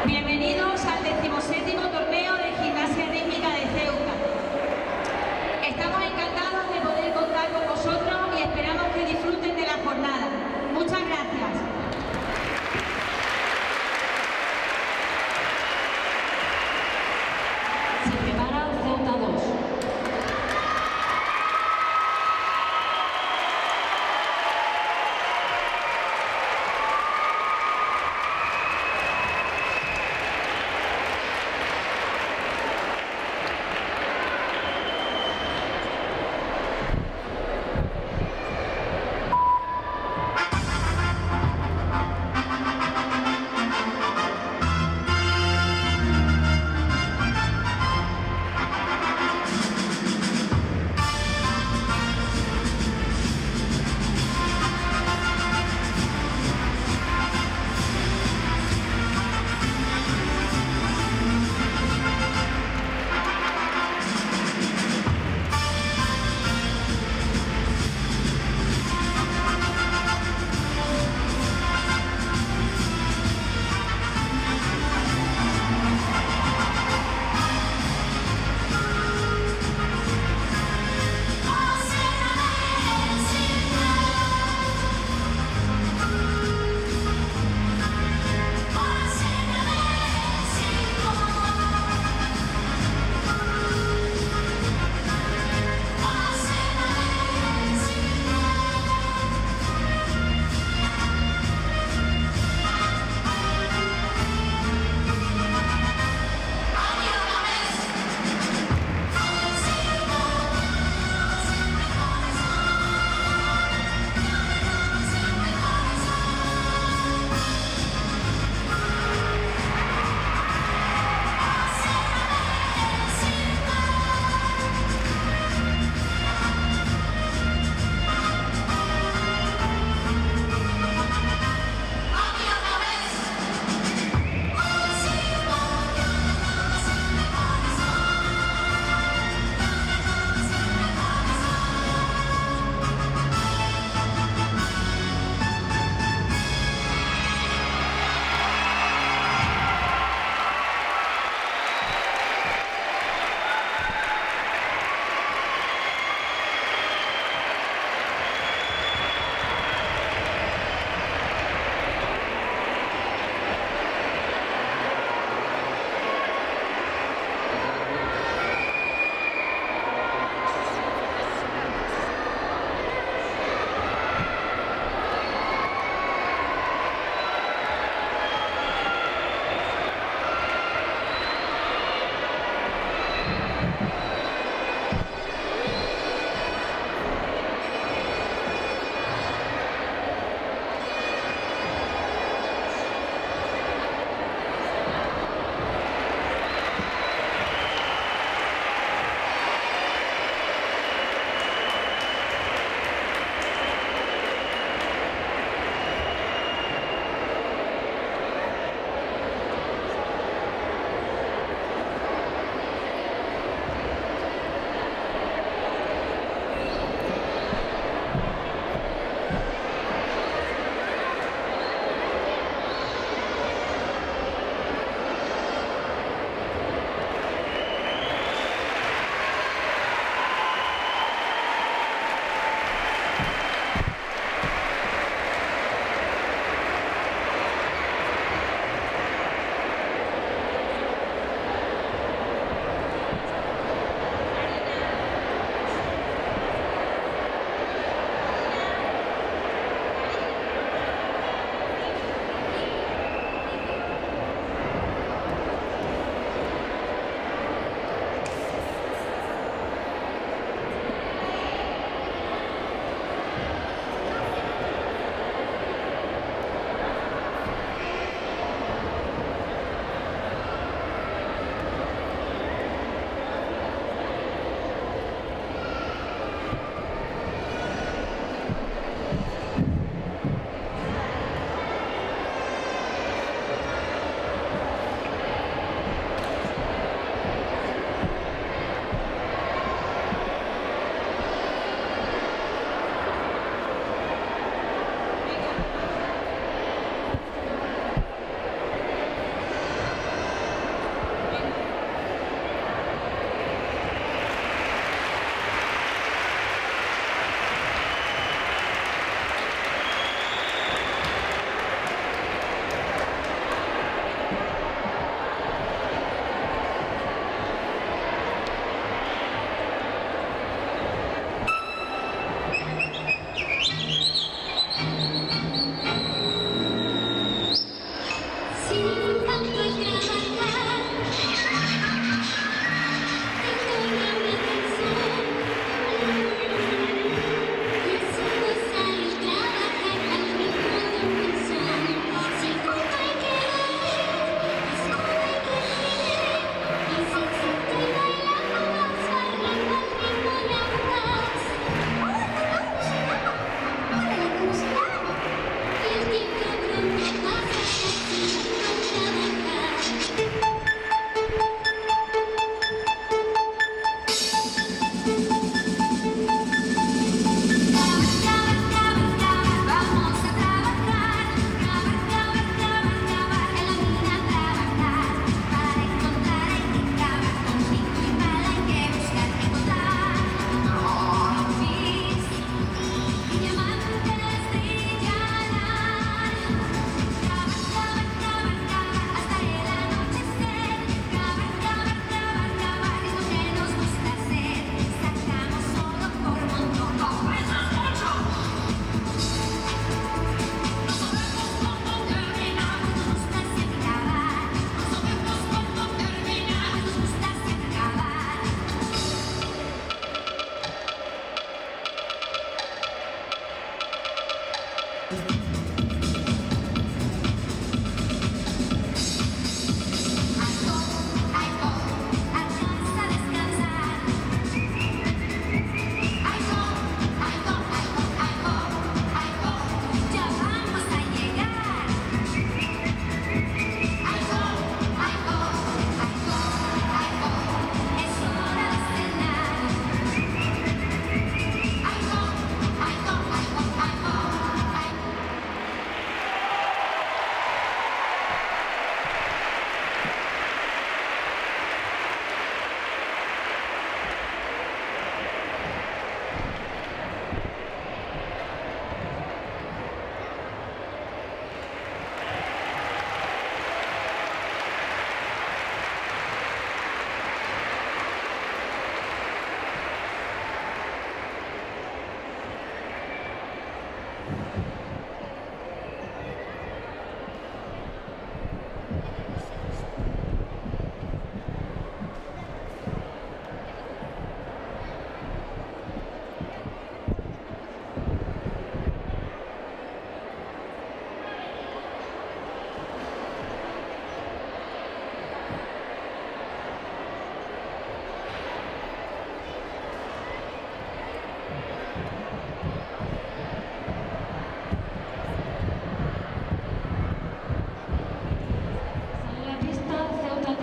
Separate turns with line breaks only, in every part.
Bienvenidos al 17º torneo de gimnasia rítmica de Ceuta. Estamos encantados de poder contar con vosotros y esperamos que disfruten de la jornada. Muchas gracias.
Se prepara Ceuta 2.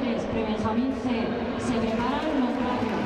3, Prebenjamín C. Se preparan los radios.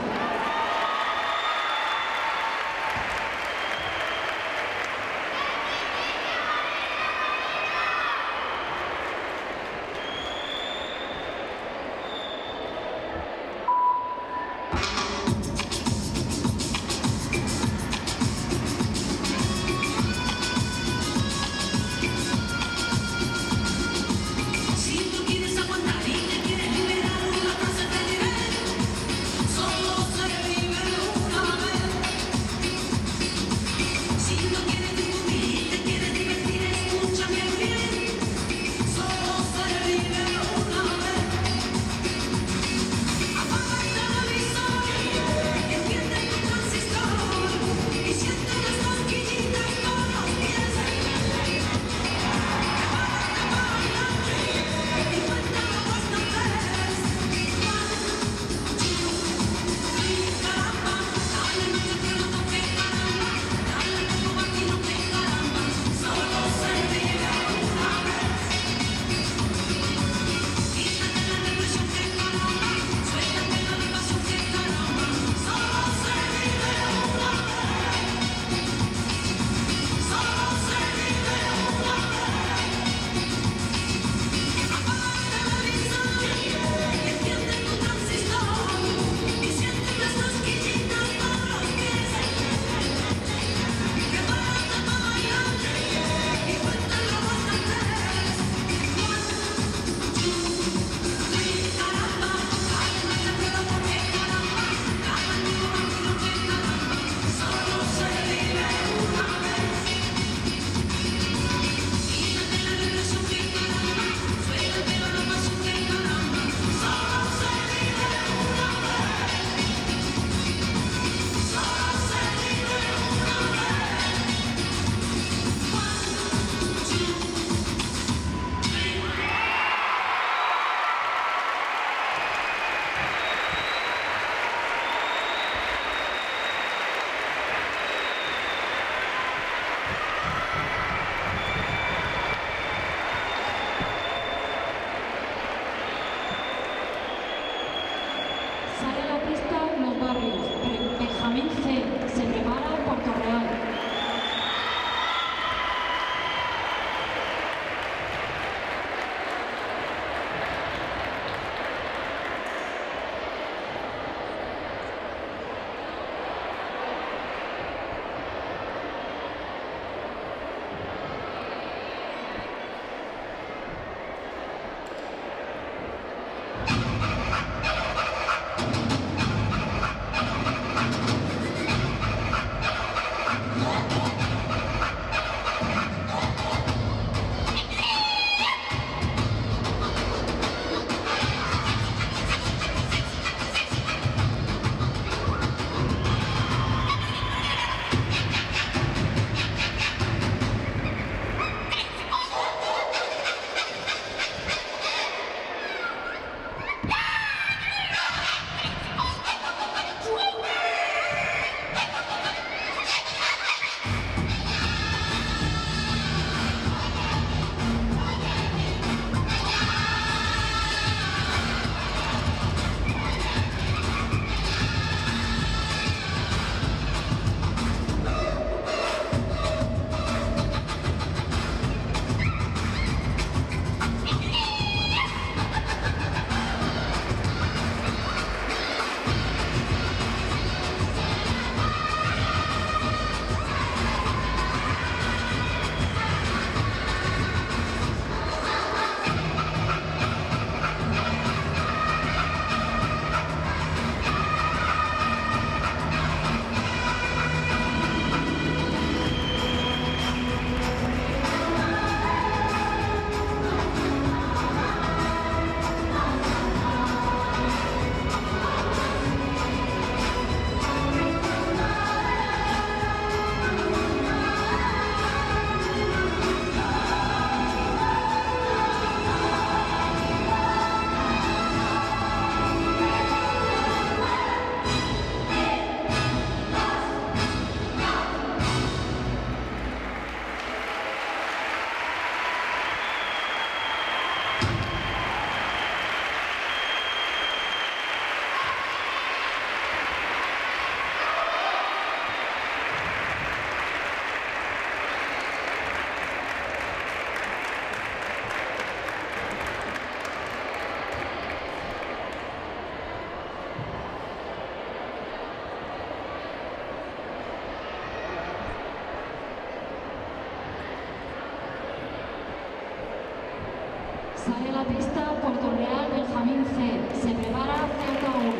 Benjamín C. Se prepara Puerto Real.
No.
la pista Puerto Real, Benjamín C. Se prepara Ceuta 1.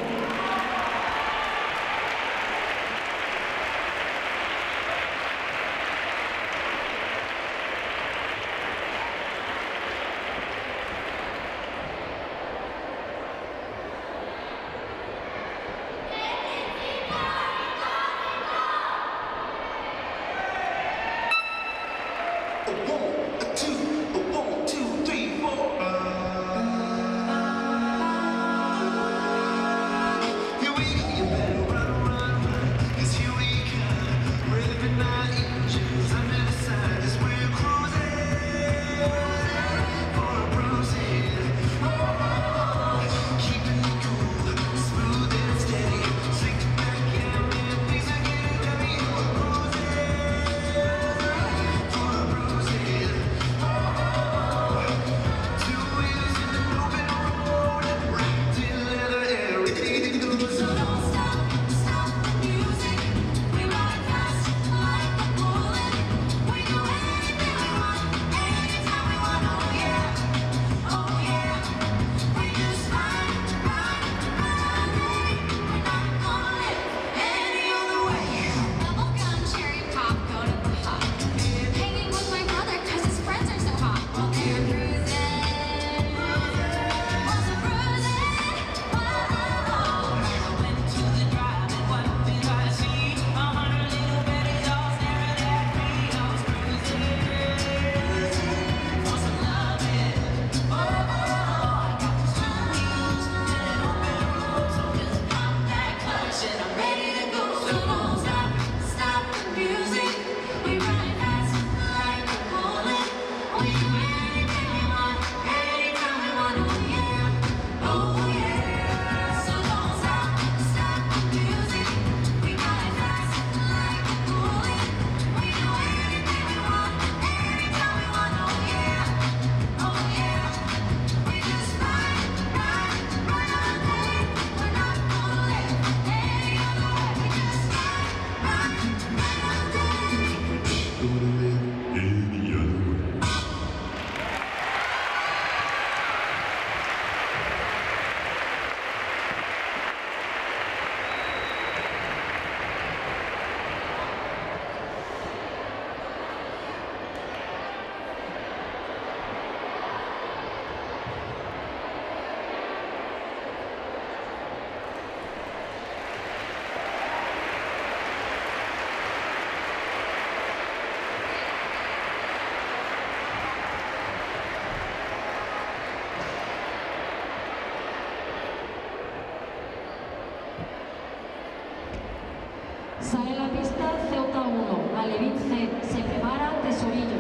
Sale la pista Ceuta 1, Alevín C. Se prepara Tesorillo.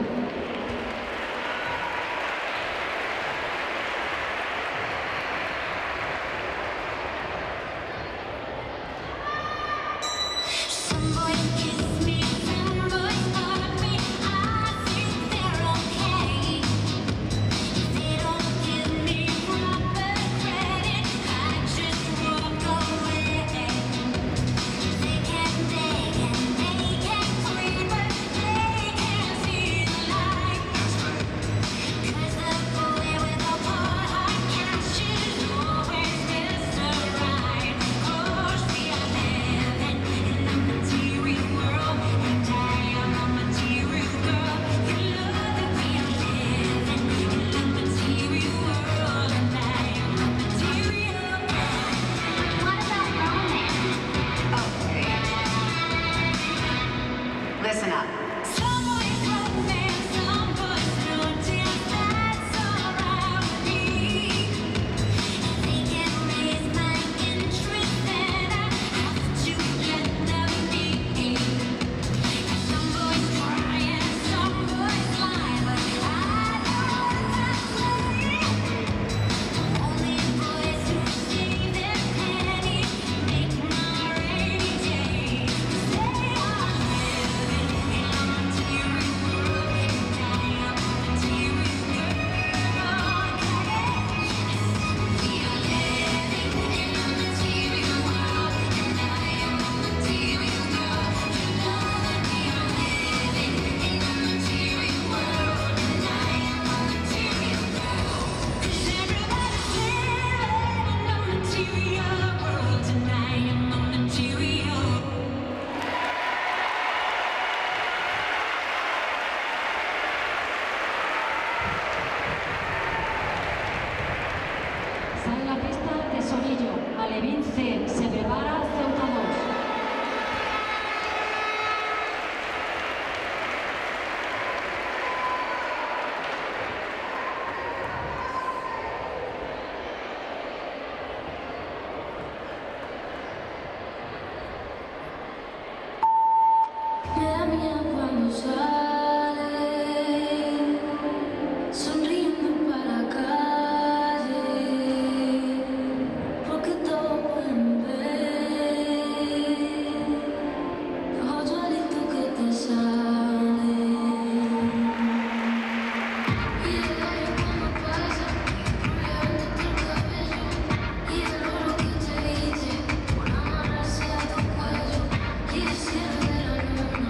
See
Sale la pista Tesorillo, Alevín C, se prepara Ceuta 2.
Me da miedo cuando sale, sonriendo para la calle, porque todos pueden ver los hoyuelitos que te salen. Y el gallo cuando pasa, levántate el cabello, y el oro que te dice por amarrarse a tu cuello, y el cielo de la luna.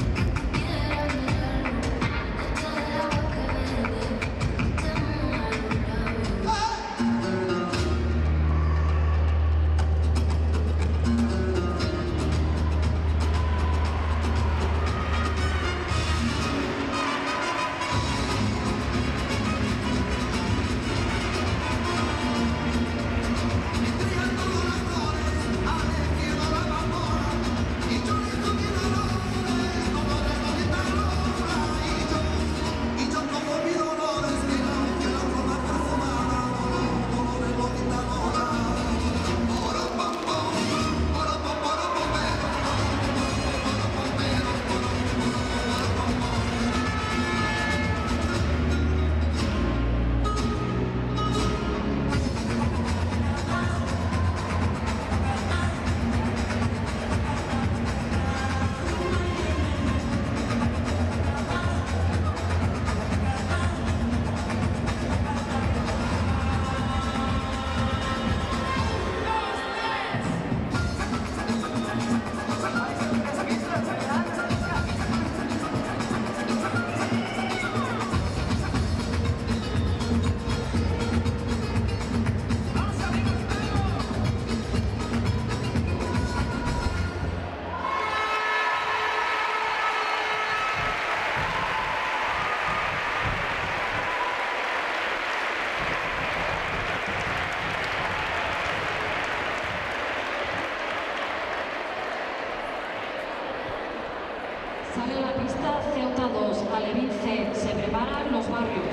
Sale la pista Ceuta 2, Alevín C, se preparan los barrios.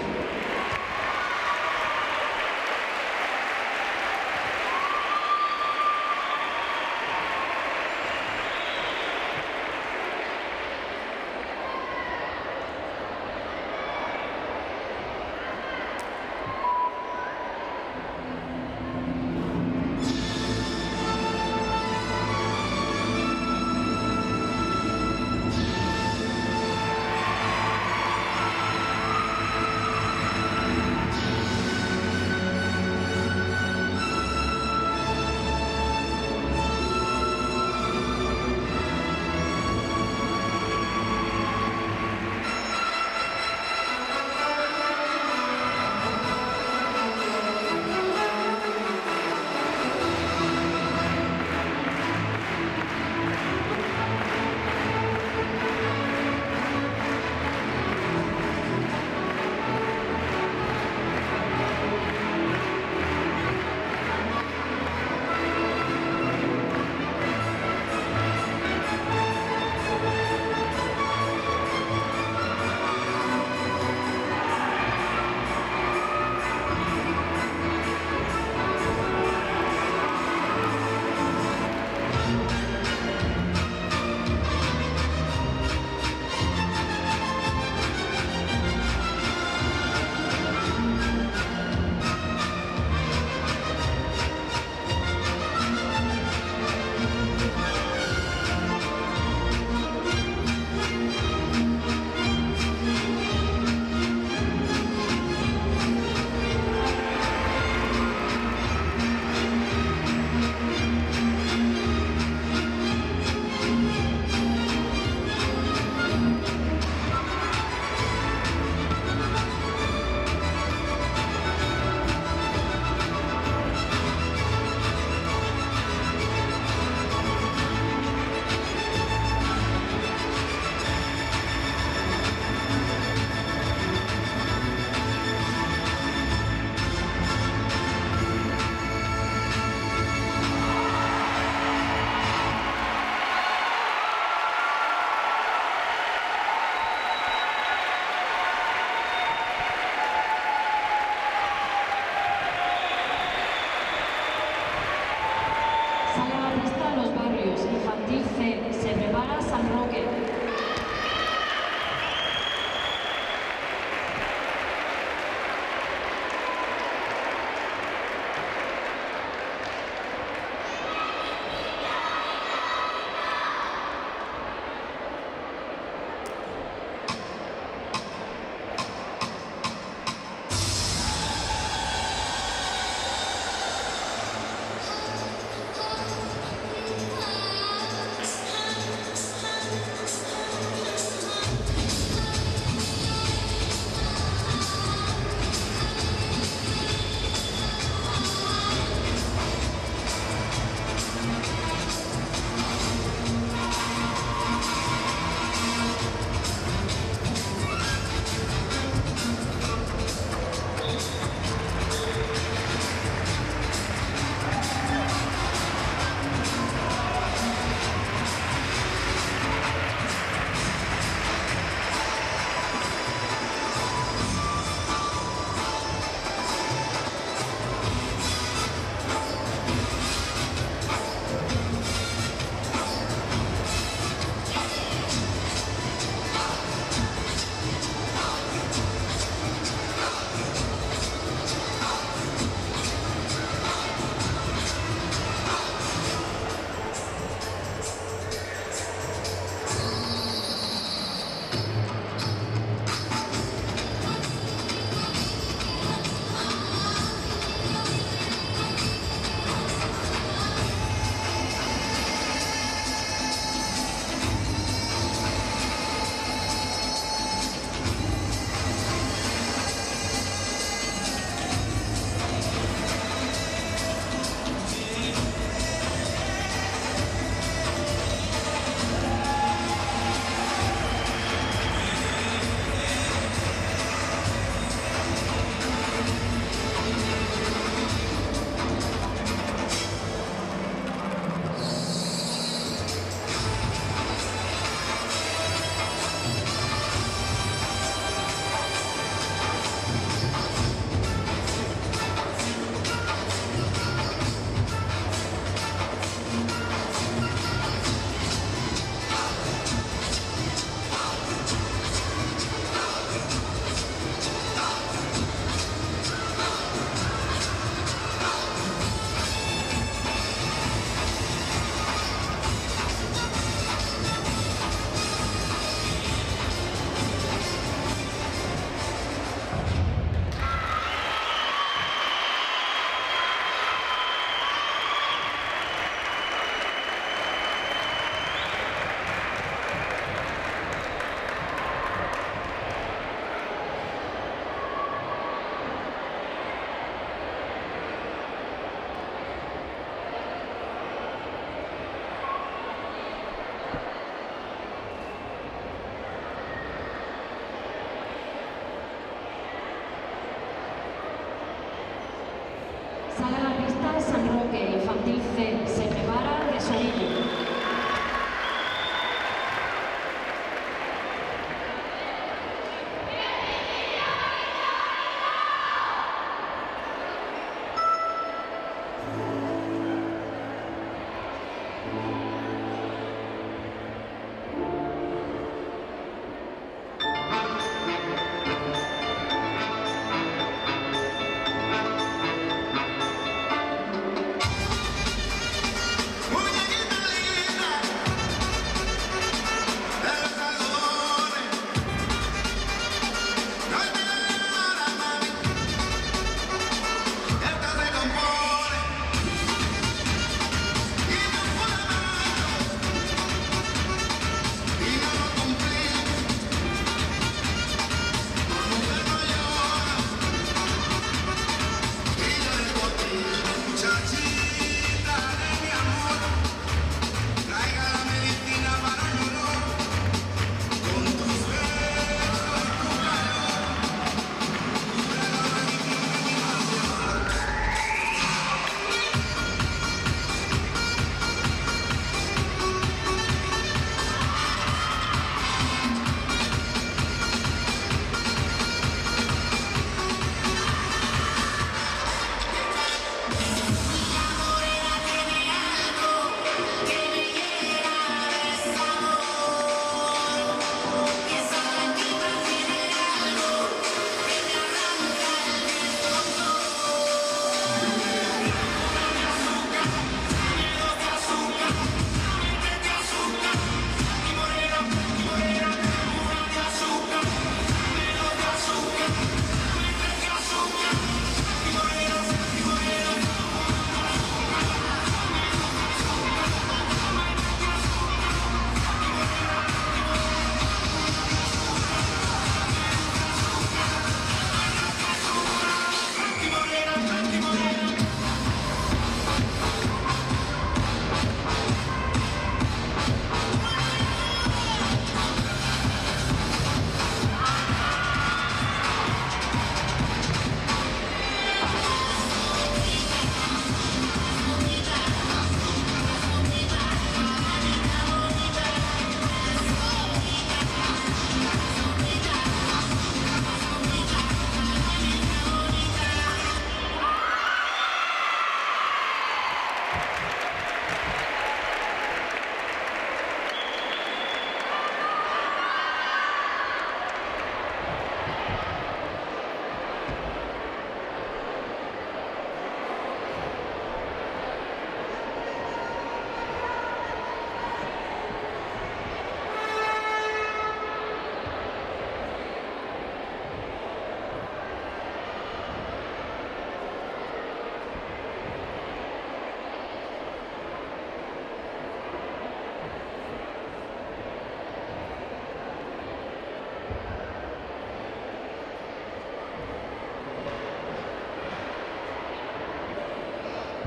años. Infantil C, se prepara San Roque.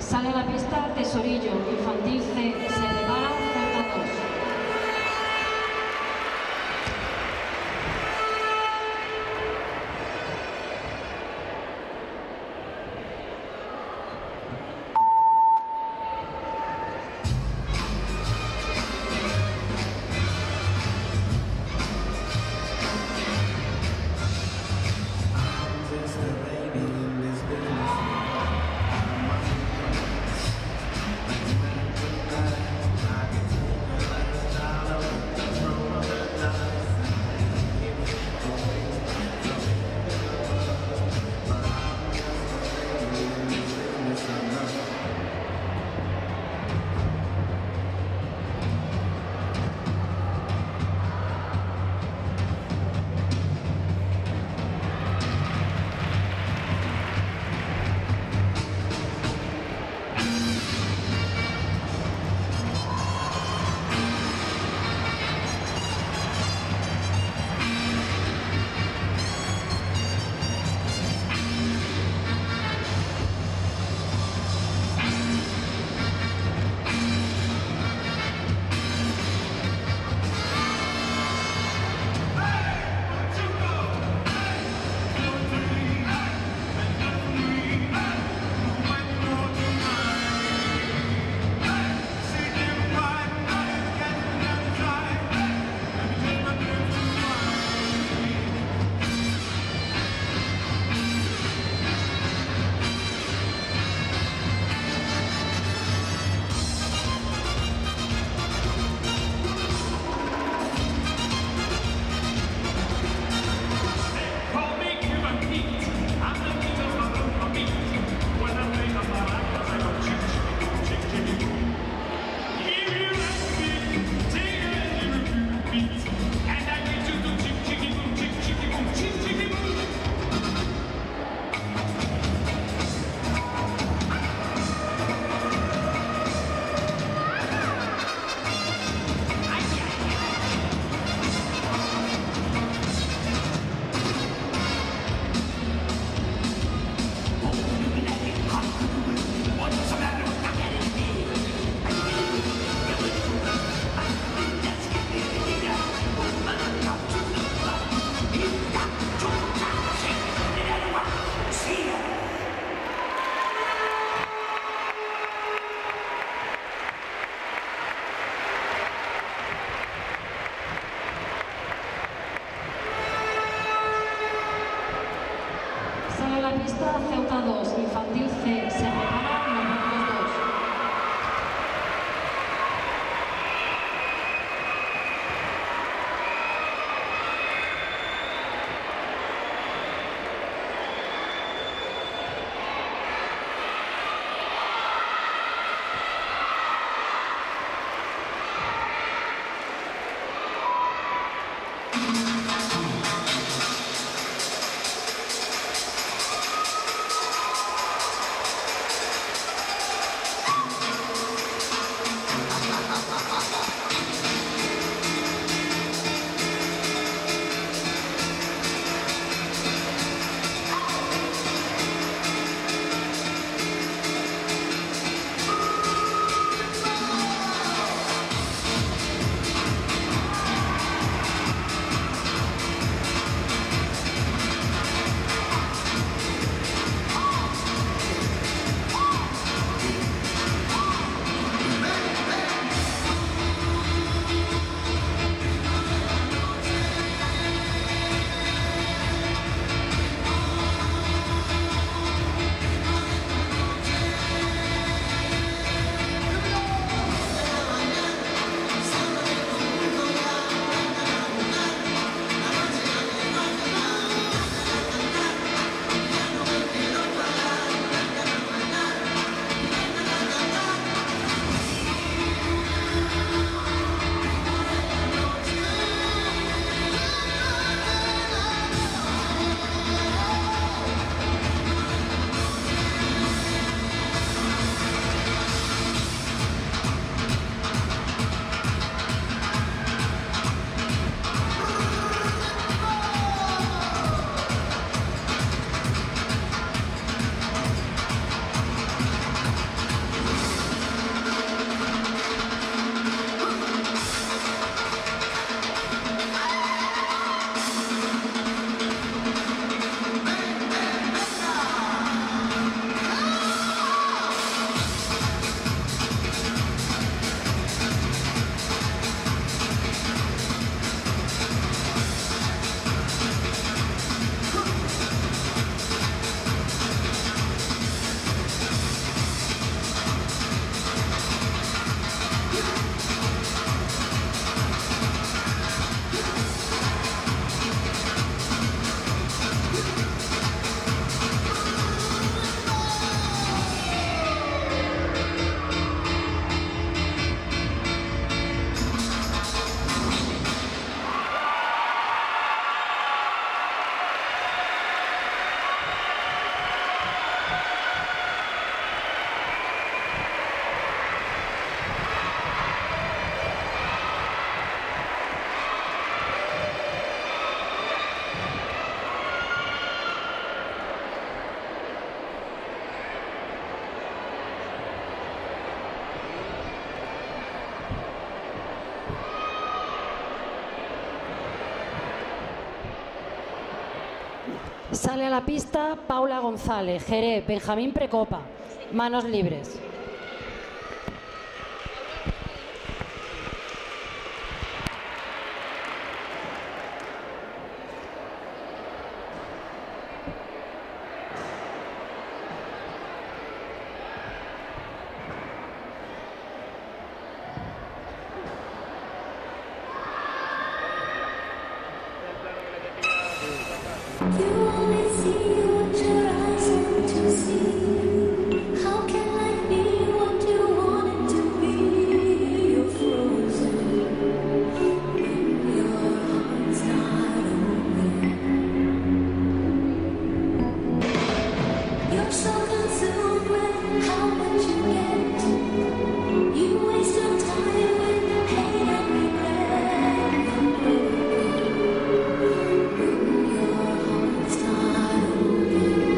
Sale a la pista Tesorillo, infantil C, se prepara Ceuta 2. Sale a la pista Paula González, Jerez, Benjamín Precopa. Manos libres.
You only see what your eyes want to see. How can life be what you want it to be? You're frozen when your heart's not open. You're so consumed with how much you get. You waste your time with hate and regret. You're broken when your heart's not open.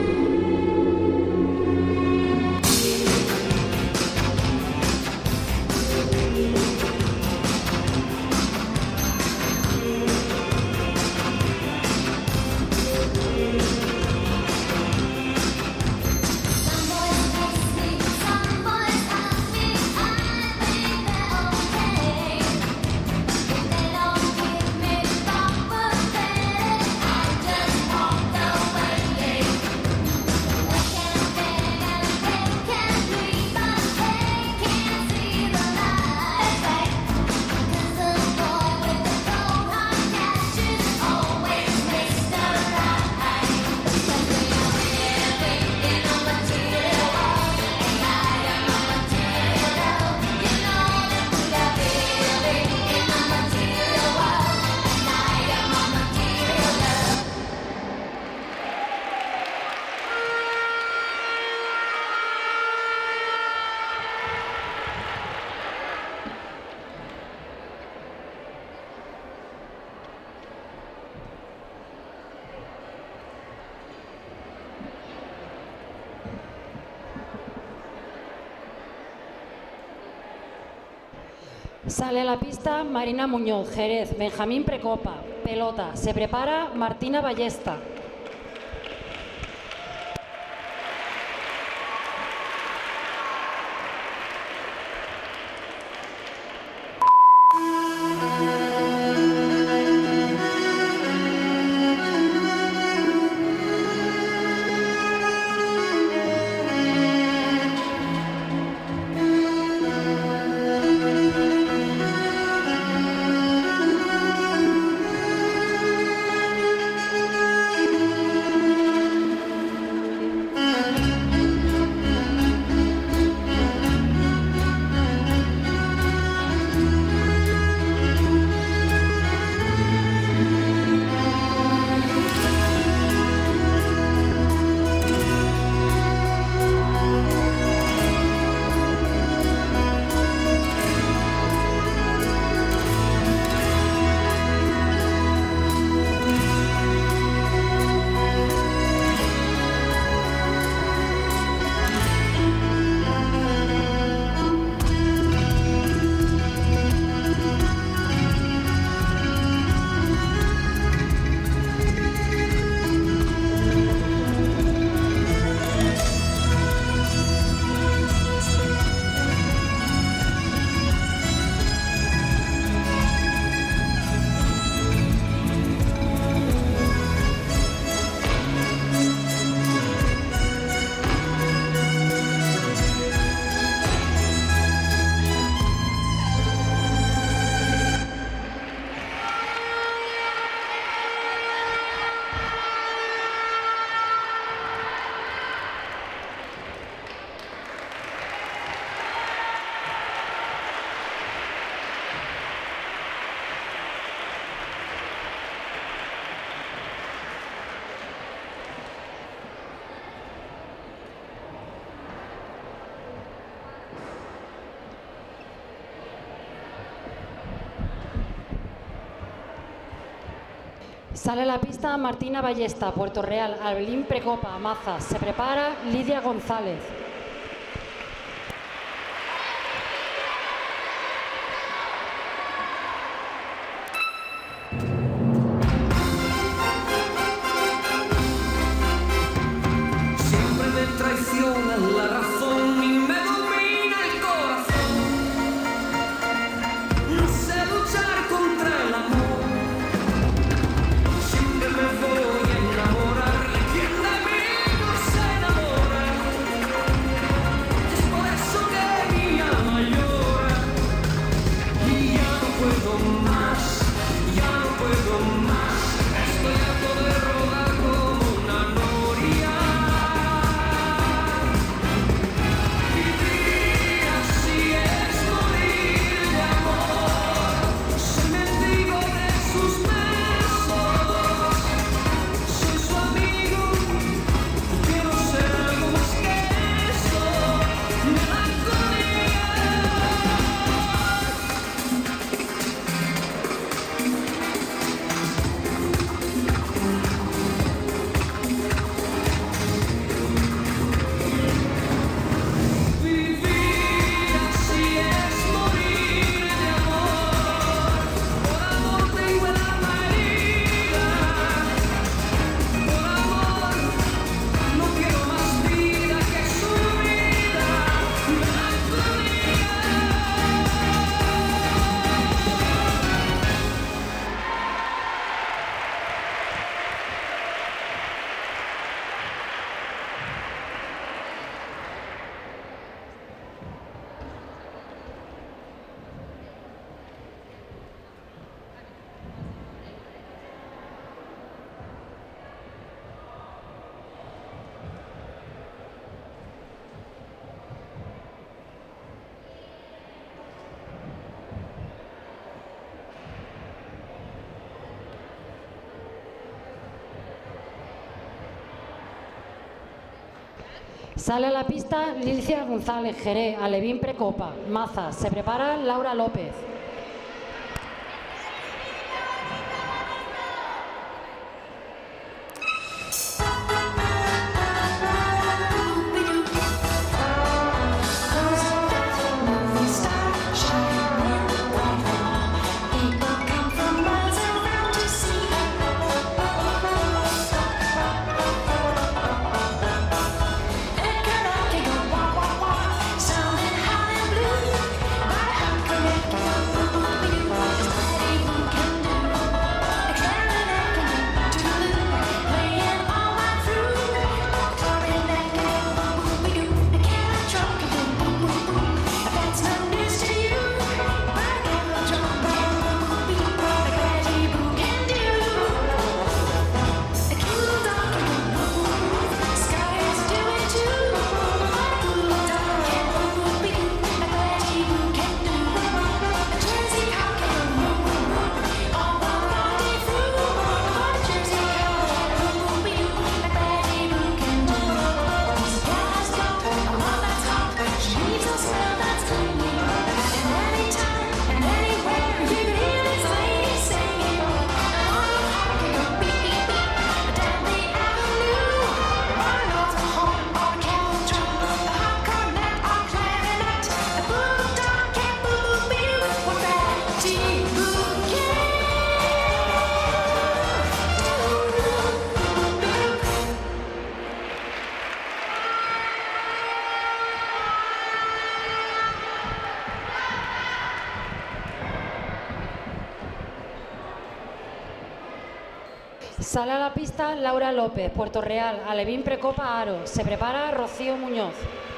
Some boys text me, some boys ask me, I think they're okay. If they don't give me proper credit, I just walk away. They can beg and they can plead, but they can't see the light. 'Cause the boy with the cold hard cash is always Mr. Right. 'Cause we are living in a material world, and I am a material. You know that we are living in a material world, and I am a material.
Sale a la pista Marina Muñoz, Jerez, Benjamín Precopa. Pelota. Se prepara Martina Ballesta. Sale a la pista Martina Ballesta, Puerto Real, Albelín Precopa, Mazas. Se prepara Lidia González. Sale a la pista Licia González, Jerez, alevín precopa, mazas. Se prepara Laura López. Sale a la pista Laura López, Puerto Real, alevín precopa aro. Se prepara Rocío Muñoz.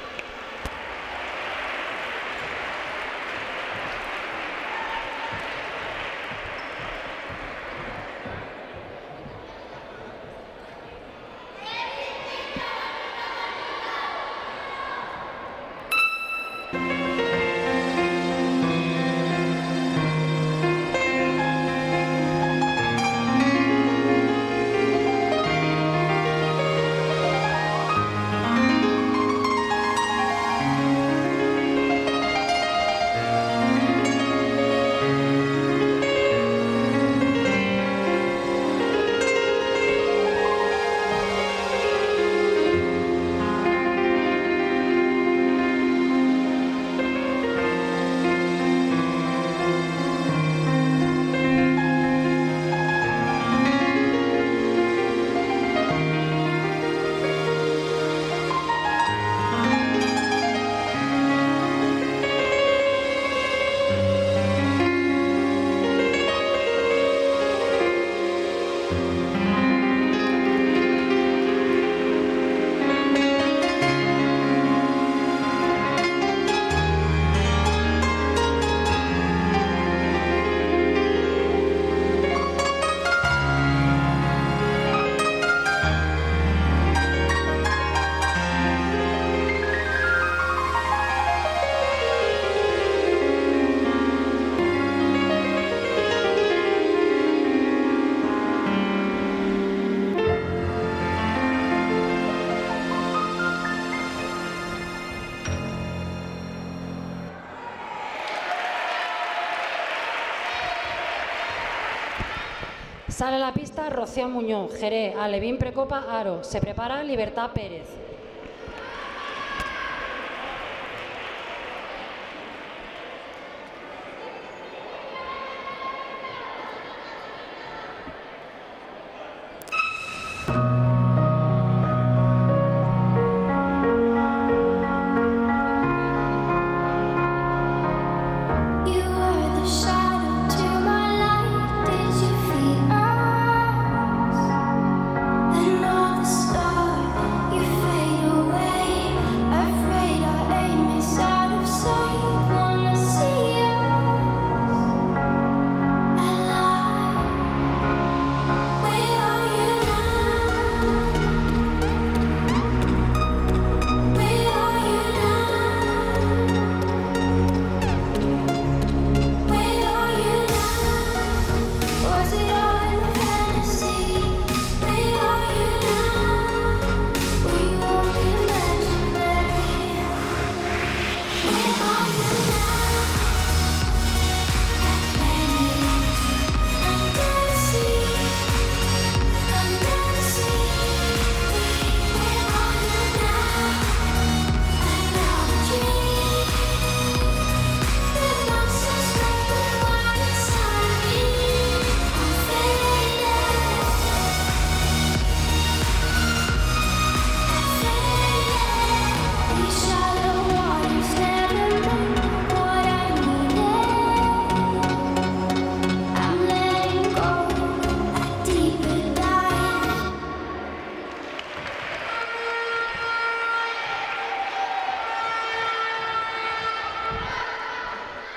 Sale a la pista Rocío Muñoz, Jerez, alevín precopa aro. Se prepara Libertad Pérez.
You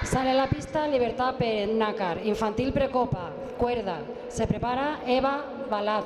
Sale a la pista Libertad Pérez Nácar, infantil precopa, cuerda. Se prepara Eva Balad.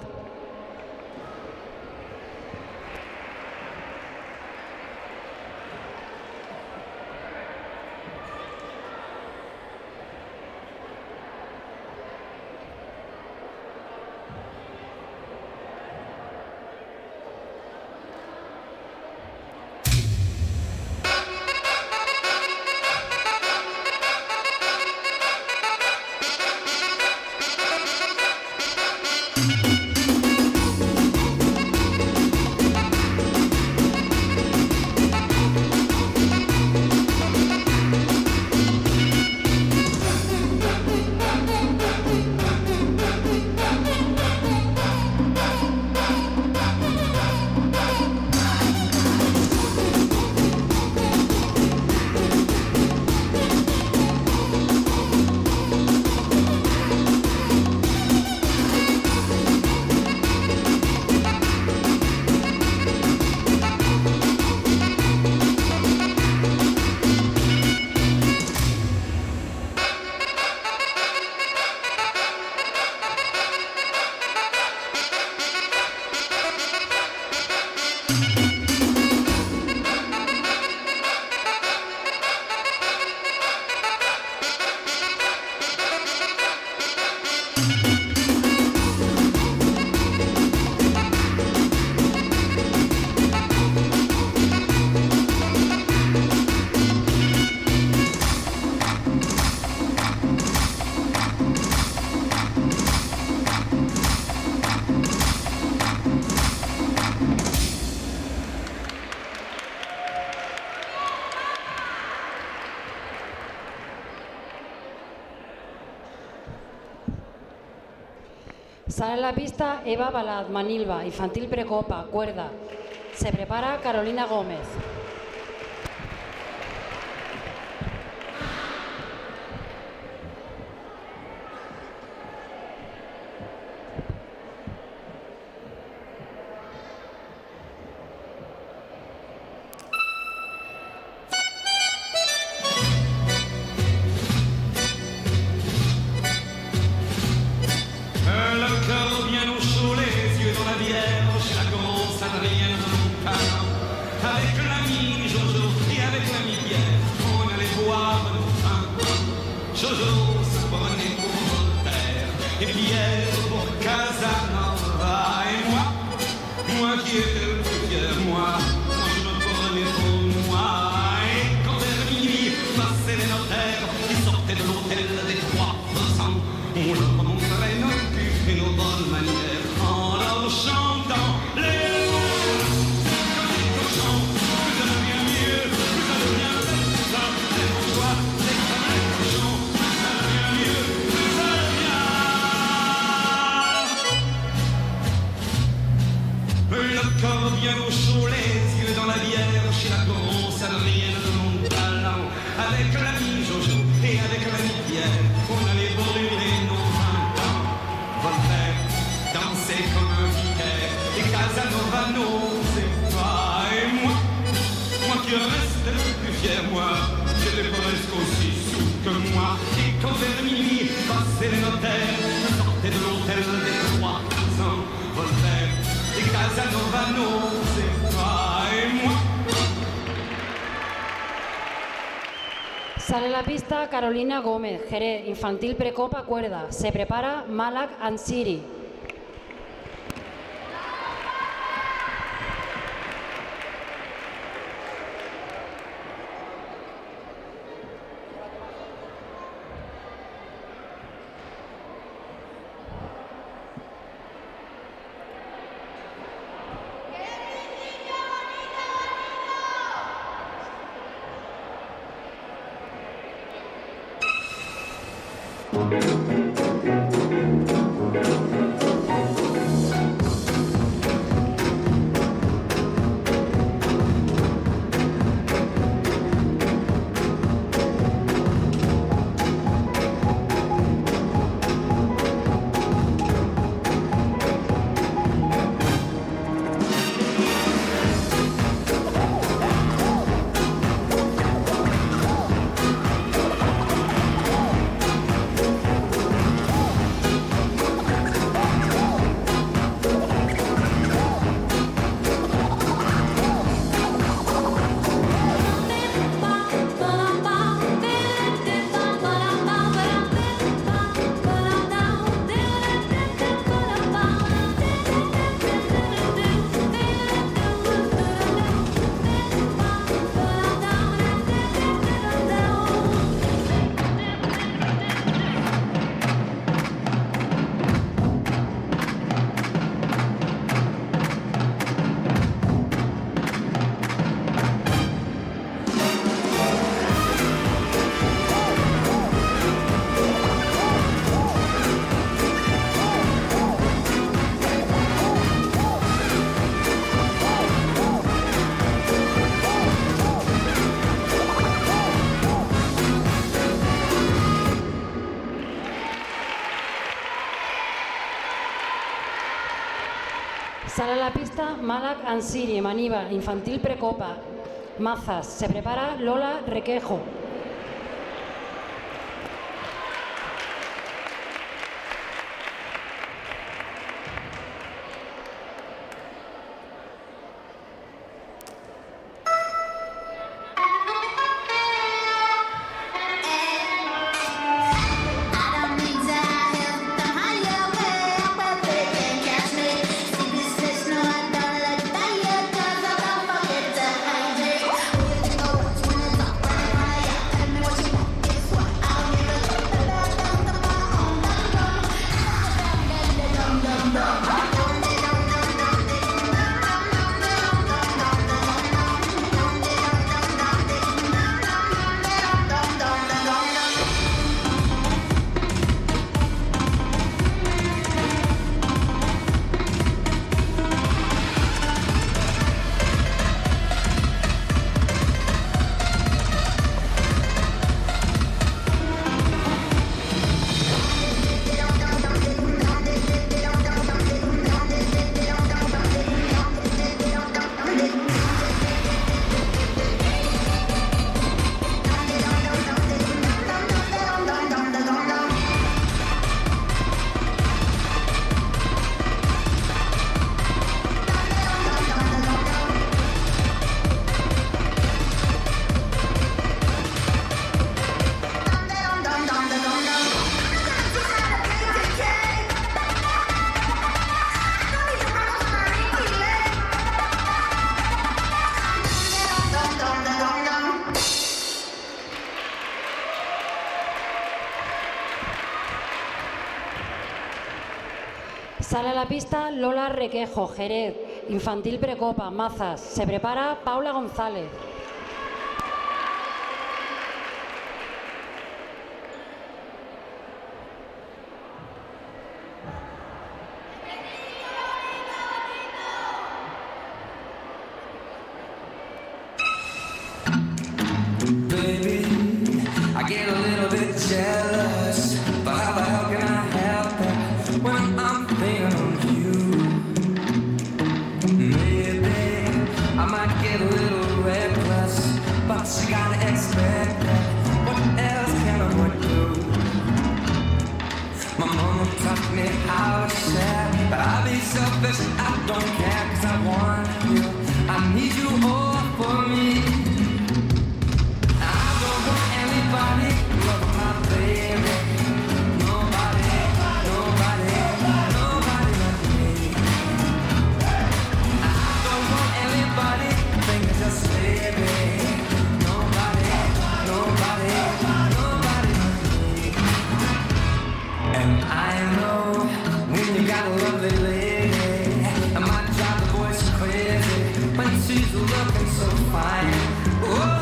Sale a la pista Eva Balad, Manilva, infantil precopa, cuerda. Se prepara Carolina Gómez. Sale a la pista Carolina Gómez, Jerez, infantil precopa, cuerda. Se prepara Malak Ansiri. Sale a la pista Malak Ansiri, Maniva, infantil precopa, Mazas. Se prepara Lola Requejo. Sale a la pista Lola Requejo, Jerez, infantil precopa, Mazas. Se prepara Paula González.
Baby, I get a little bit jealous, but how the hell can I help it when I'm thinking of you? Maybe I might get a little reckless, but you gotta expect that. What else can I do? My mama taught me how to share, but I'll be selfish, I don't care, 'cause I want you, I need you all for me. Nobody love my baby. Nobody, nobody, nobody like me. I don't want anybody thinking just baby. Nobody, nobody, nobody like me. And I know when you got a lovely lady, I might drive the boys crazy when she's looking so fine. Oh,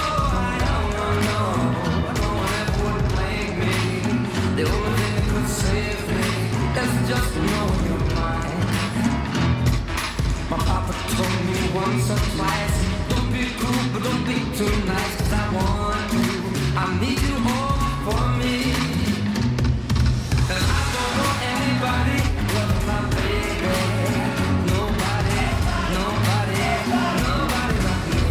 the only thing that could save me is just to know you're mine. My papa told me once or twice, don't be cruel, but don't be too nice, 'cause I want you, I need you all for me. And I don't want anybody loving my baby. Nobody, nobody, nobody like me.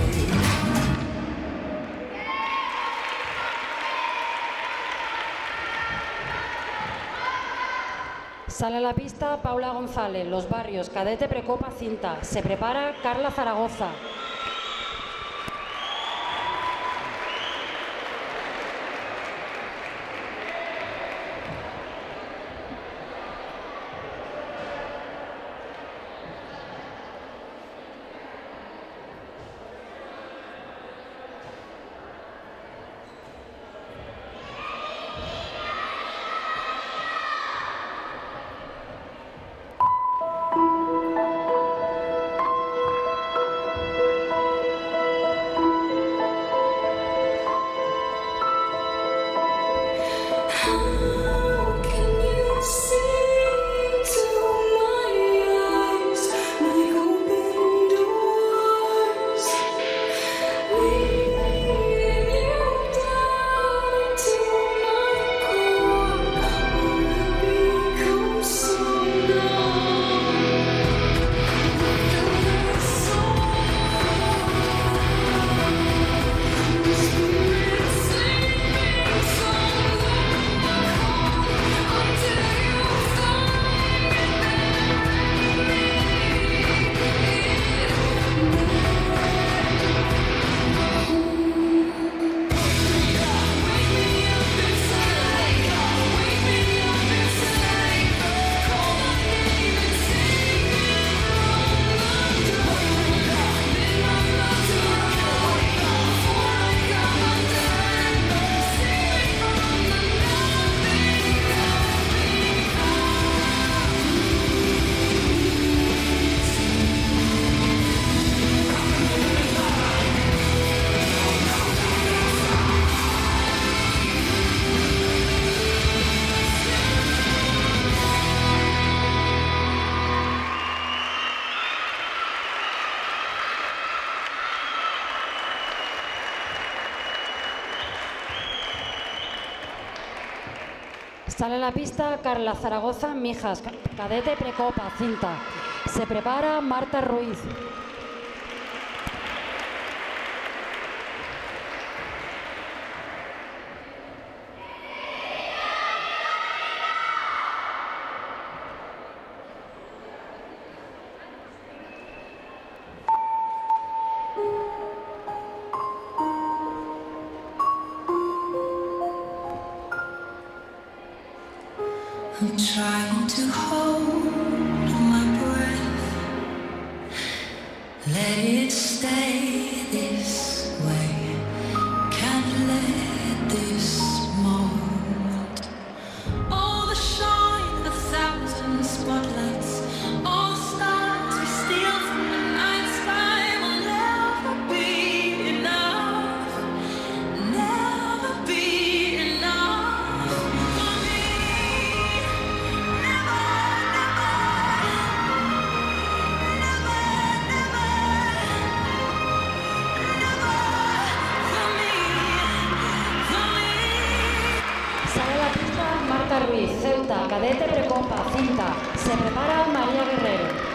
Sale a la pista Paula González, Los Barrios, cadete precopa cinta. Se prepara Carla Zaragoza. Sale a la pista Carla Zaragoza Mijas, cadete precopa, cinta. Se prepara Marta Ruiz.
I'm trying to hold my breath, let it stay this way, can't let this moment, all the shine, 1,000 spotlights, all stars we steal from the night sky will never be enough, never be enough for me.
Sale a la pista Marta Ruiz, Ceuta, cadete precopa, cinta. Se prepara María Guerrero.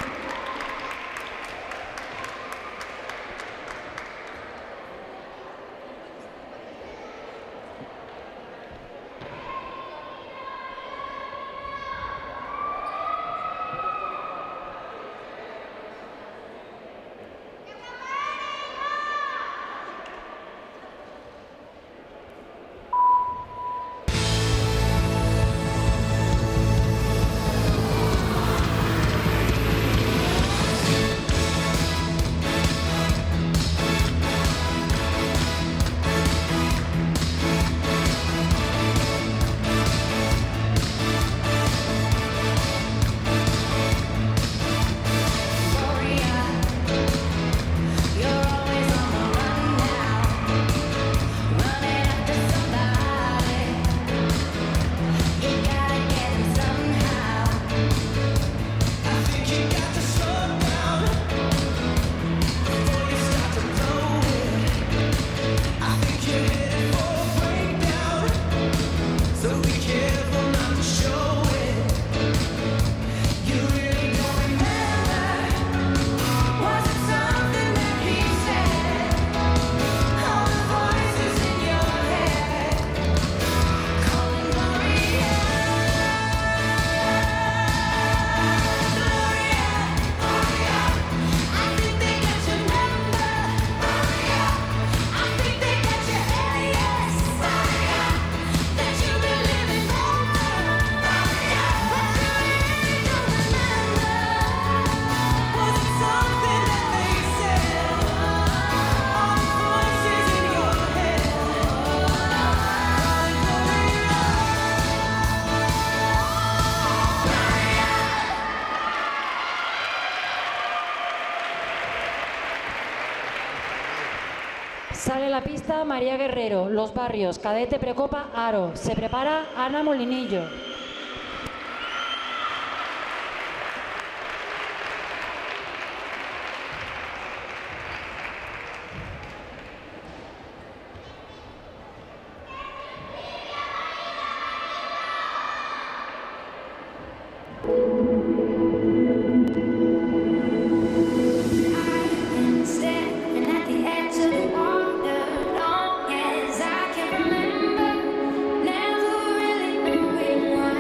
Sale a la pista María Guerrero, Los Barrios, cadete precopa Aro. Se prepara Ana Molinillo.
Standing at the edge of the water, long as I can remember, never really knowing what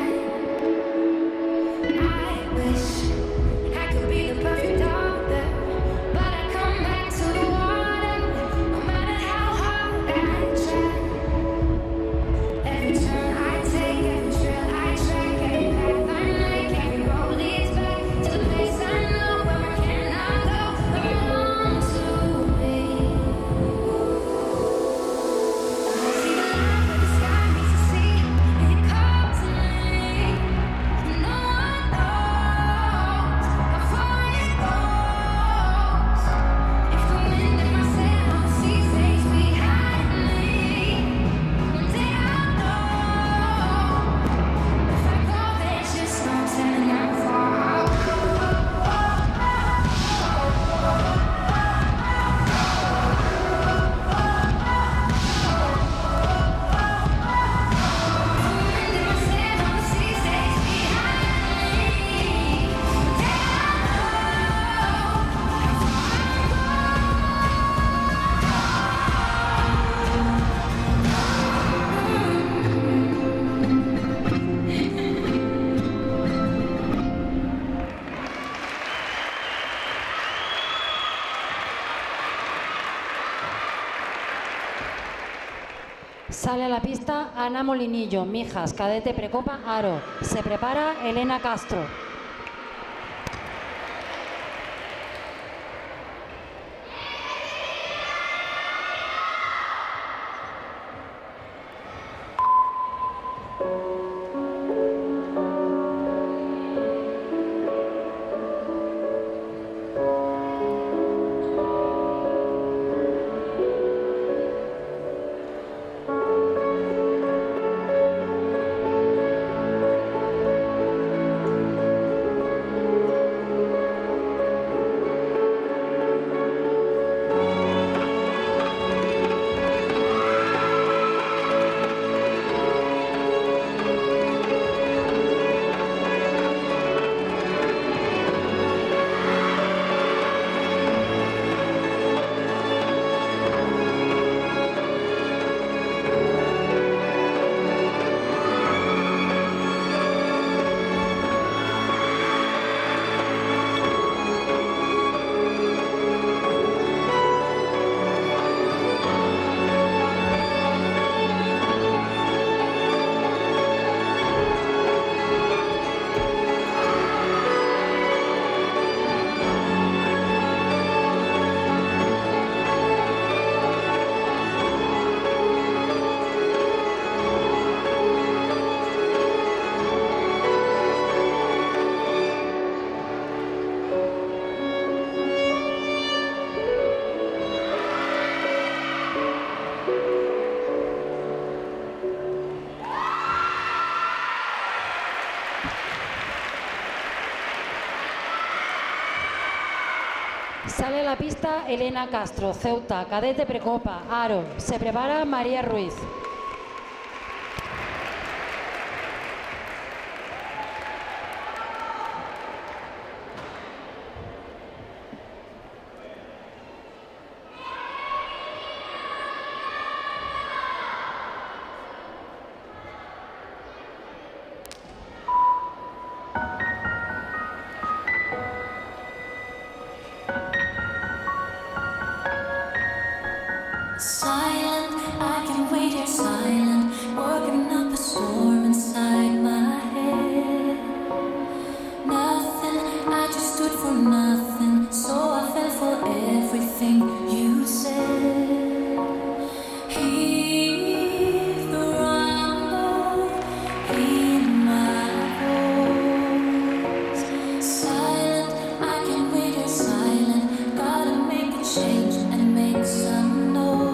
Sale a la pista Ana Molinillo, Mijas, cadete precopa, aro. Se prepara Elena Castro. Sale a la pista Elena Castro, Ceuta, cadete precopa, aro. Se prepara María Ruiz.
Silent, I can wait here silent, working up a storm inside my head. Nothing, I just stood for nothing, so I fell for everything you said. Hear the rumble in my voice. Silent, I can wait here silent, gotta make a change and make some noise.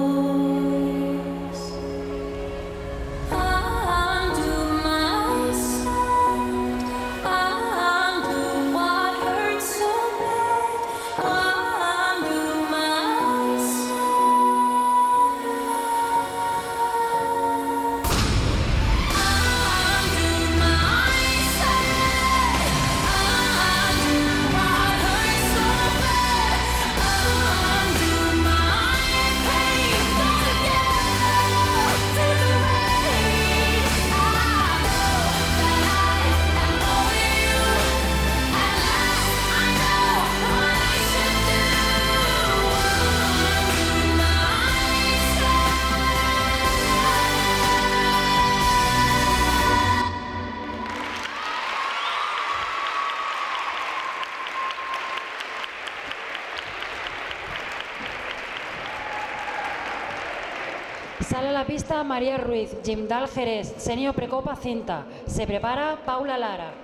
Sale a la pista María Ruiz, Gimdal Jerez, Senio Precopa cinta. Se prepara Paula Lara.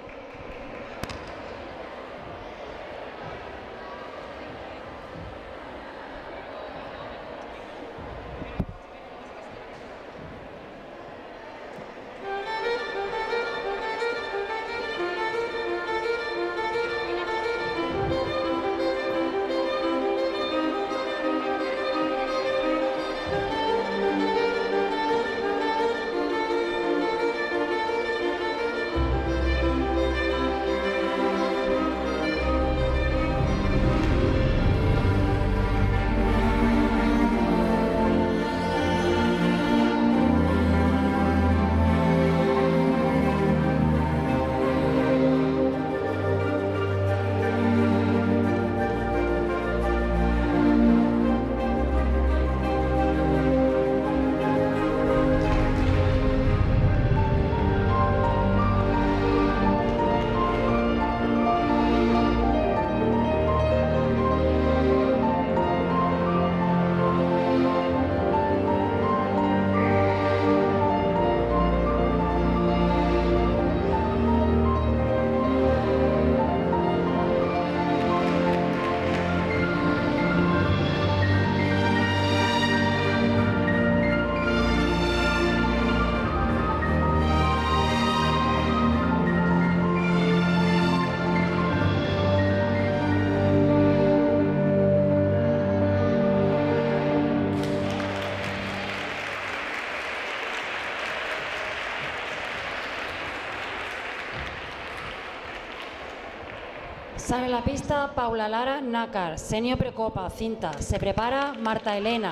Sale a la pista Paula Lara Nácar, senior precopa, cinta. Se prepara Marta Elena.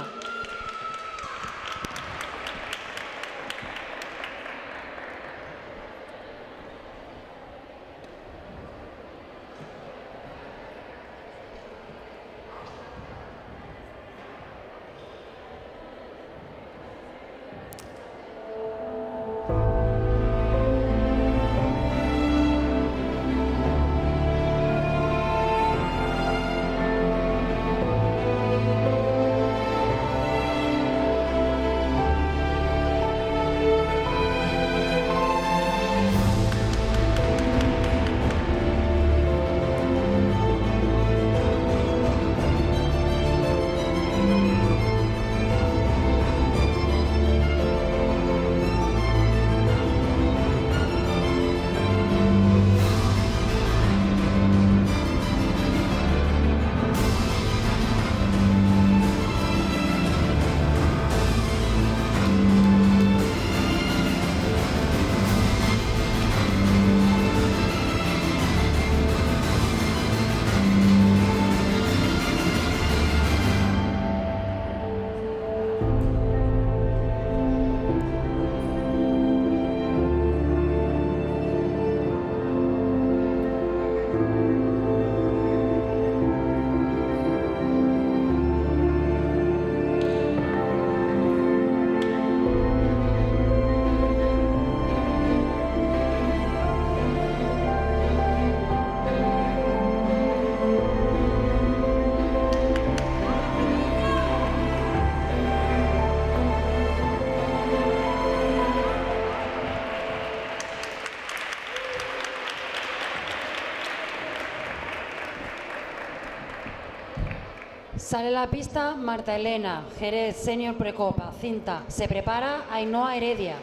Sale a la pista Marta Elena, Jerez, senior precopa, cinta. Se prepara Ainhoa Heredia.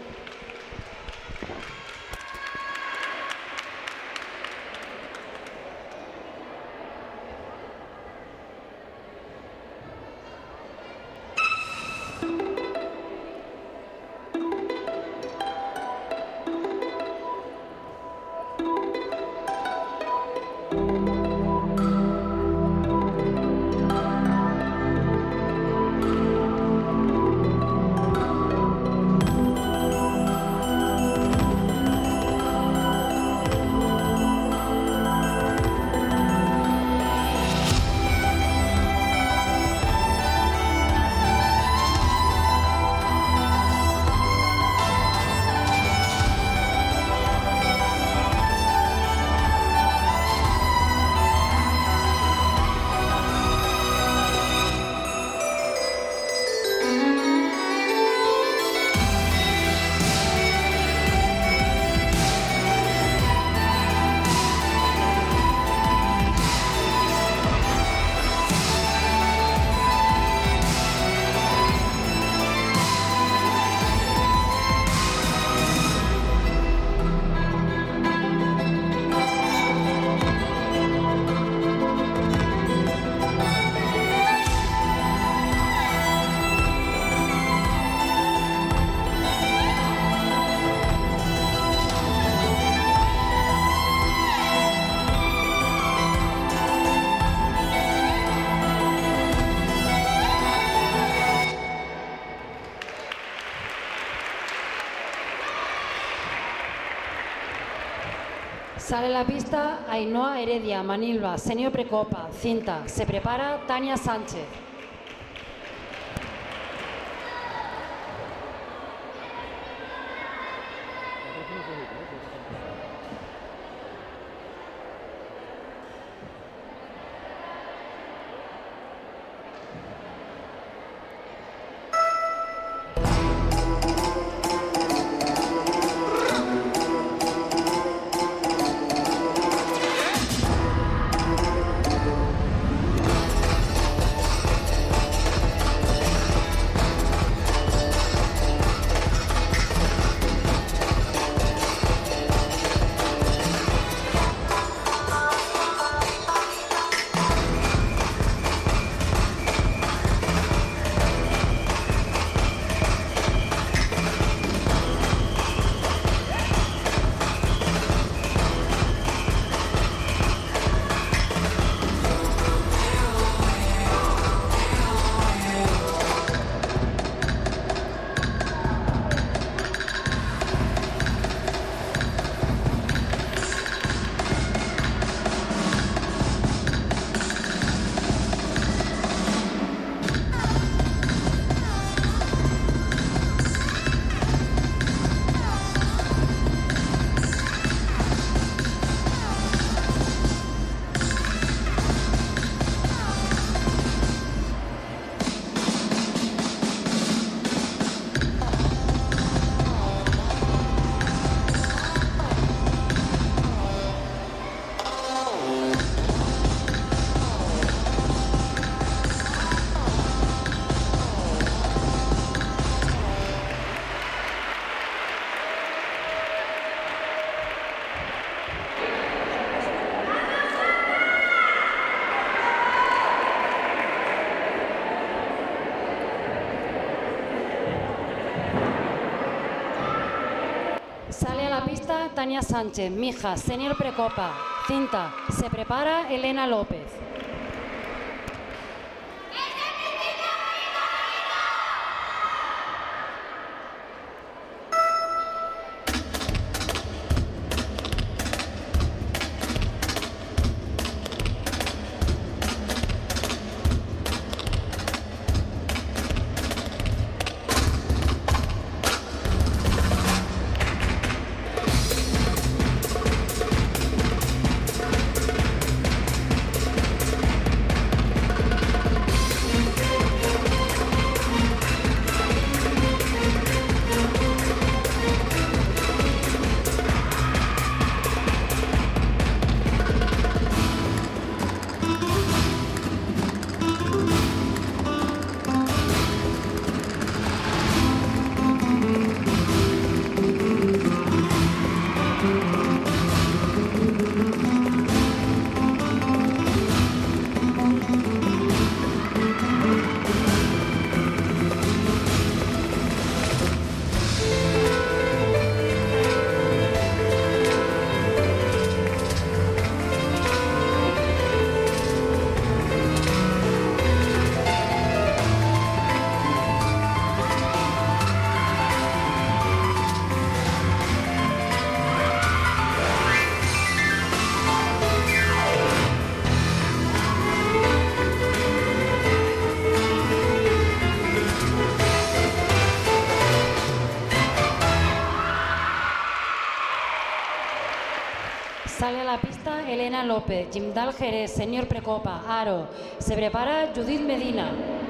Sale a la pista Ainhoa Heredia, Manilva, senior precopa, cinta. Se prepara Tania Sánchez. la pista Tania Sánchez, Mijas, senior precopa. Cinta, se prepara Elena López. Sale a la pista Elena López, Jimdal Jerez, senior precopa, aro. Se prepara Judith Medina.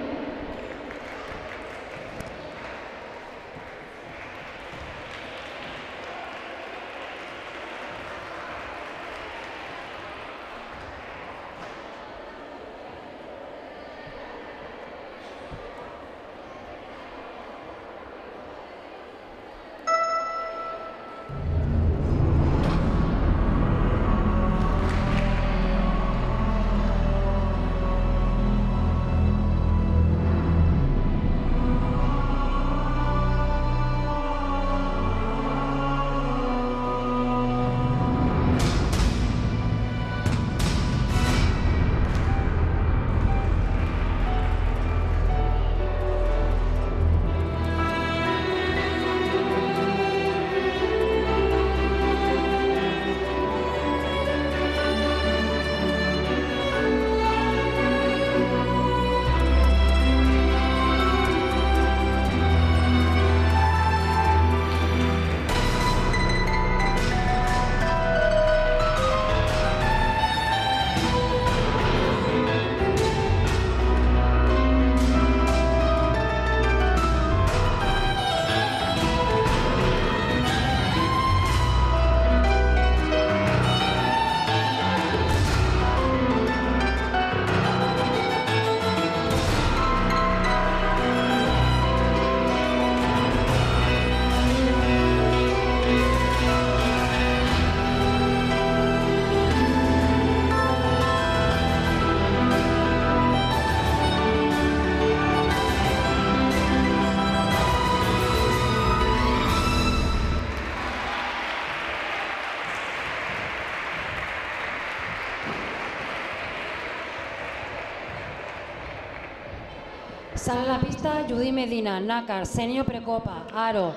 Sale a la pista Judith Medina, nácar, senior precopa, aro.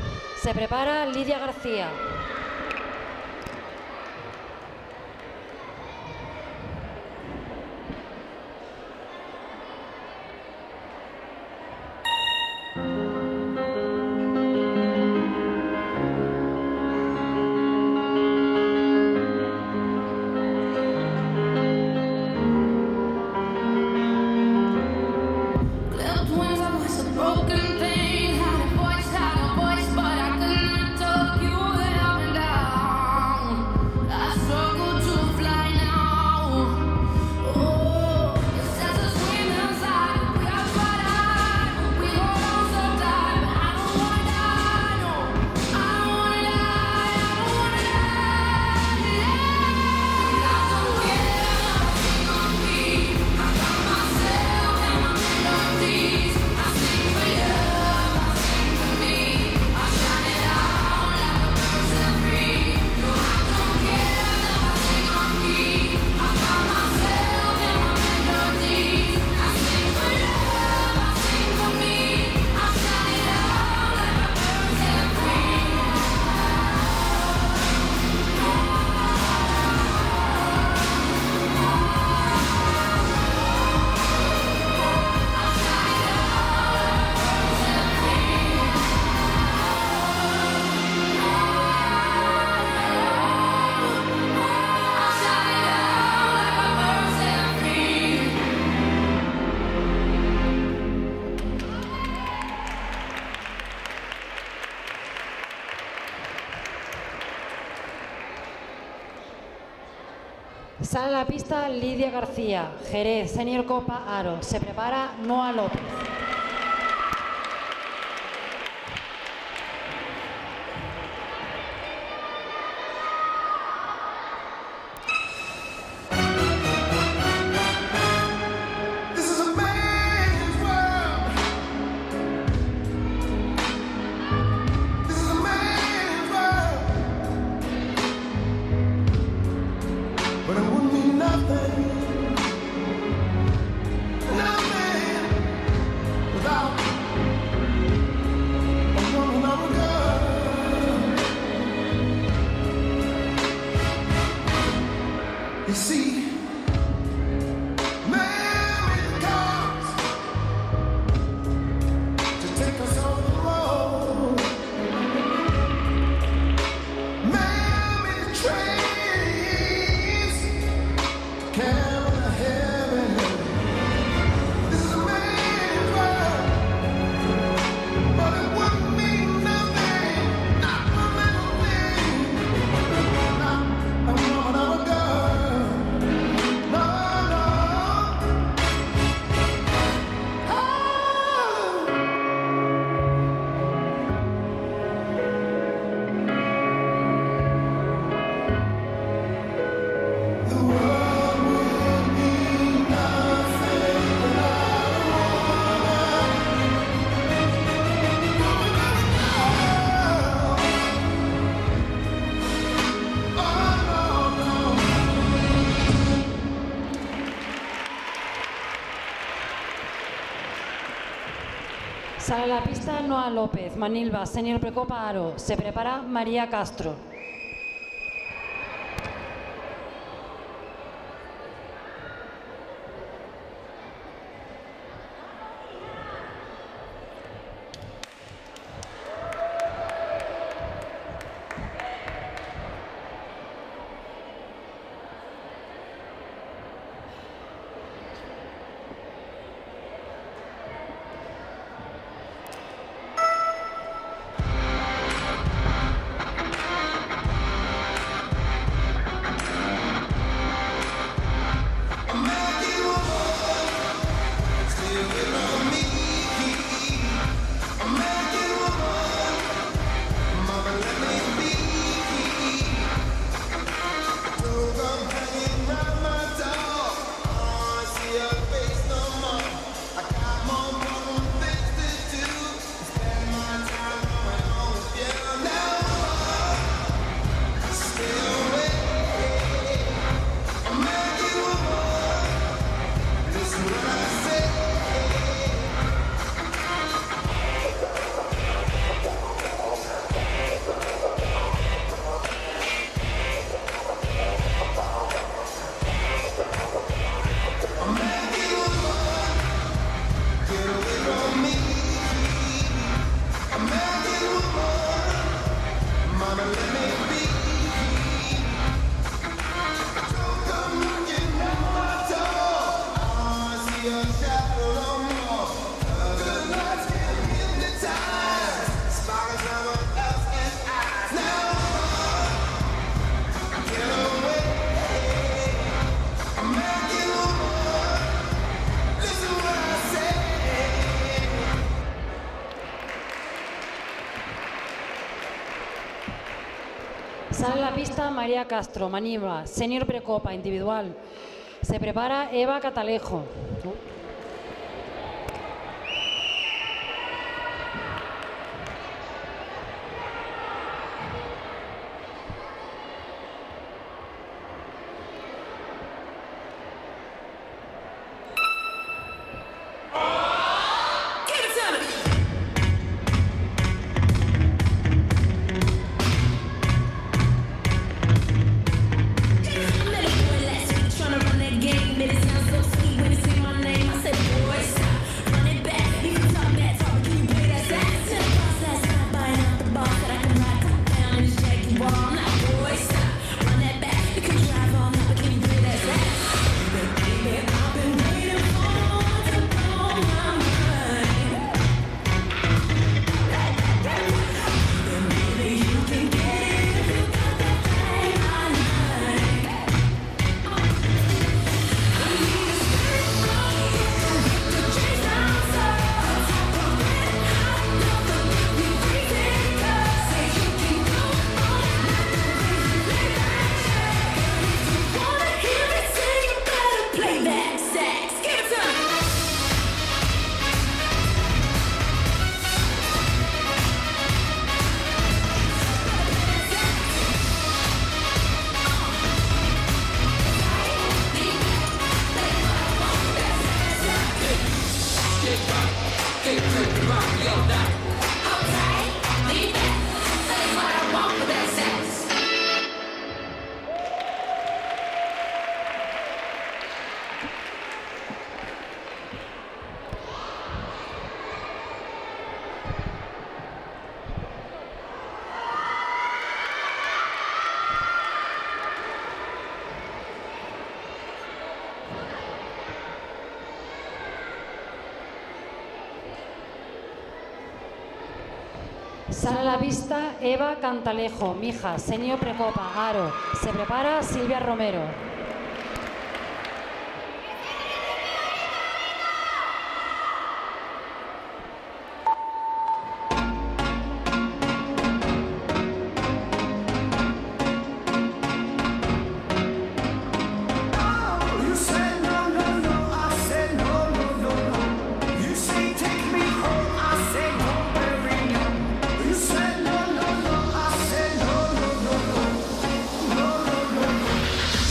Se prepara Lidia García.
Clipped wings, I was a broken thing. Had a voice, but I could not talk you out.
Sale a la pista Lidia García, Jerez, Senior Copa Aro. Se prepara Noa López. Sale a la pista Noa López, Manilva, Senior Precopa Aro. Se prepara María Castro. Sale a la pista María Castro, Manilva, Senior Precopa, individual. Se prepara Eva Catalejo.
Tryna run that game, but it sounds so sweet when you say my name.
Sale a la pista Eva Cantalejo, Mija, Senio Precopa, Aro. Se prepara Silvia Romero.
You said no, no, no, I said no, no, no, no. You say take me home, I said no, baby, no. You said no, no, no, I said no, no, no, no, no, no, no, no.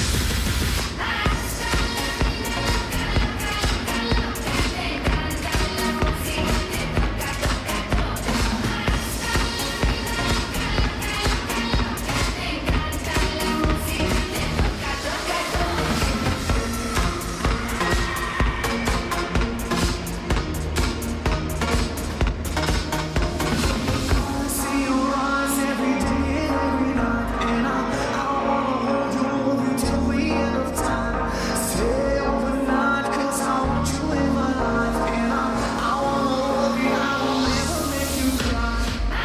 I see your eyes every day and every night, and I wanna hold you till the end of time. Stay overnight 'cause I want you in my life, and I wanna love you. I will never make you cry.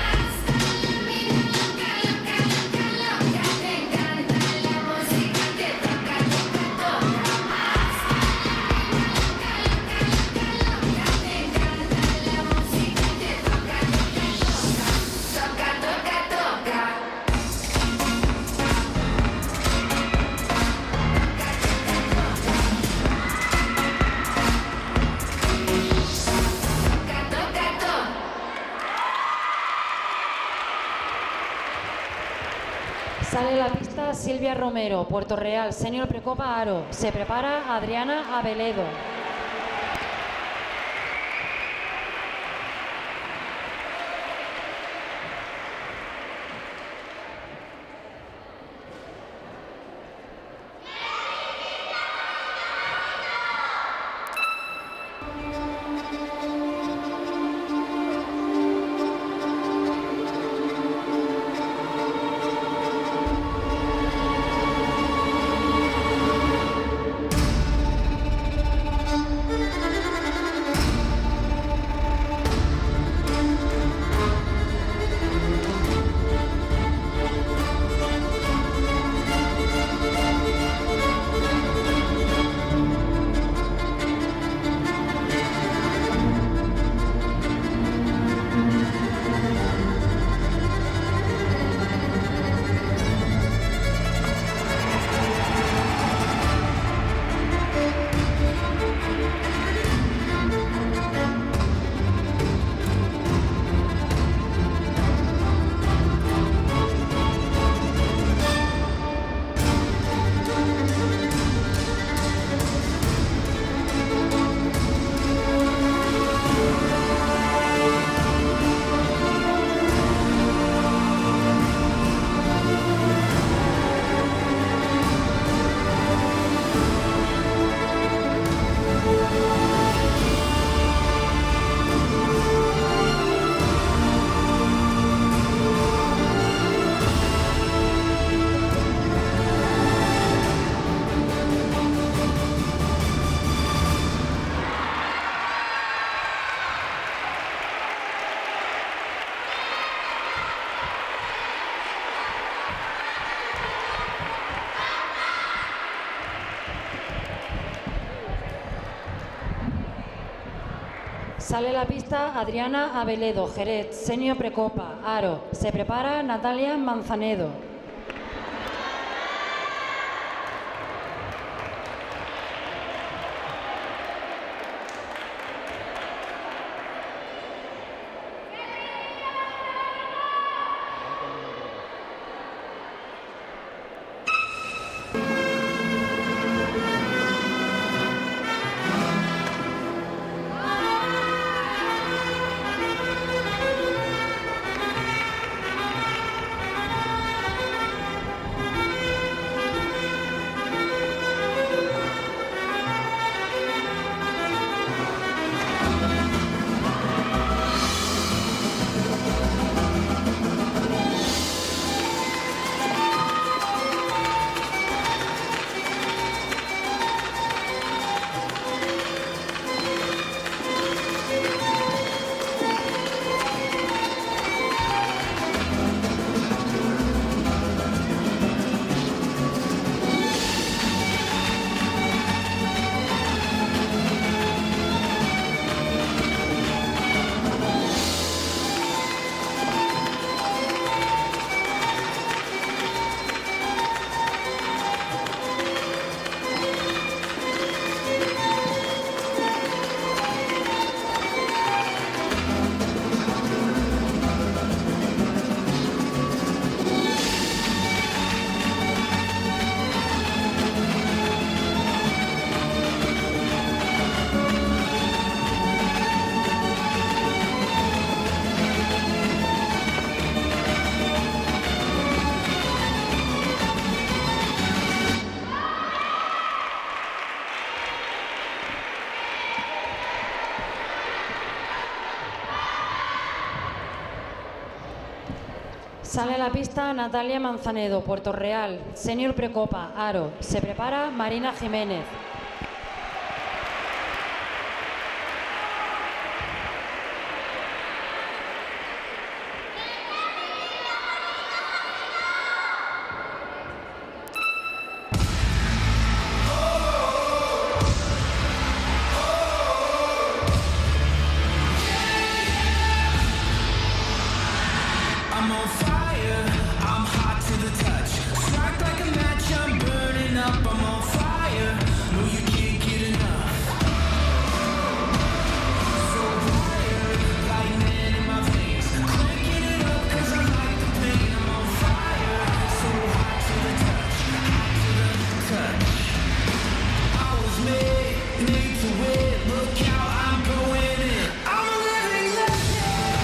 Sale a la pista Silvia Romero, Puerto Real, Senior Precopa, Aro. Se prepara Adriana Abeledo. Sale a la pista Adriana Abeledo, Jerez, Senio Precopa, Aro. Se prepara Natalia Manzanedo. Sale a la pista Natalia Manzanedo, Puerto Real, Senior Precopa, Aro. Se prepara Marina Jiménez.
I'm on fire, I'm hot to the touch. Strike like a match, I'm burning up. I'm on fire, no you can't get enough. So wired, lightning in my veins. Cranking it up 'cause I like the pain. I'm on fire, so hot to the touch, hot to the touch. I was made to win. Look how I'm going in. I'm a living legend.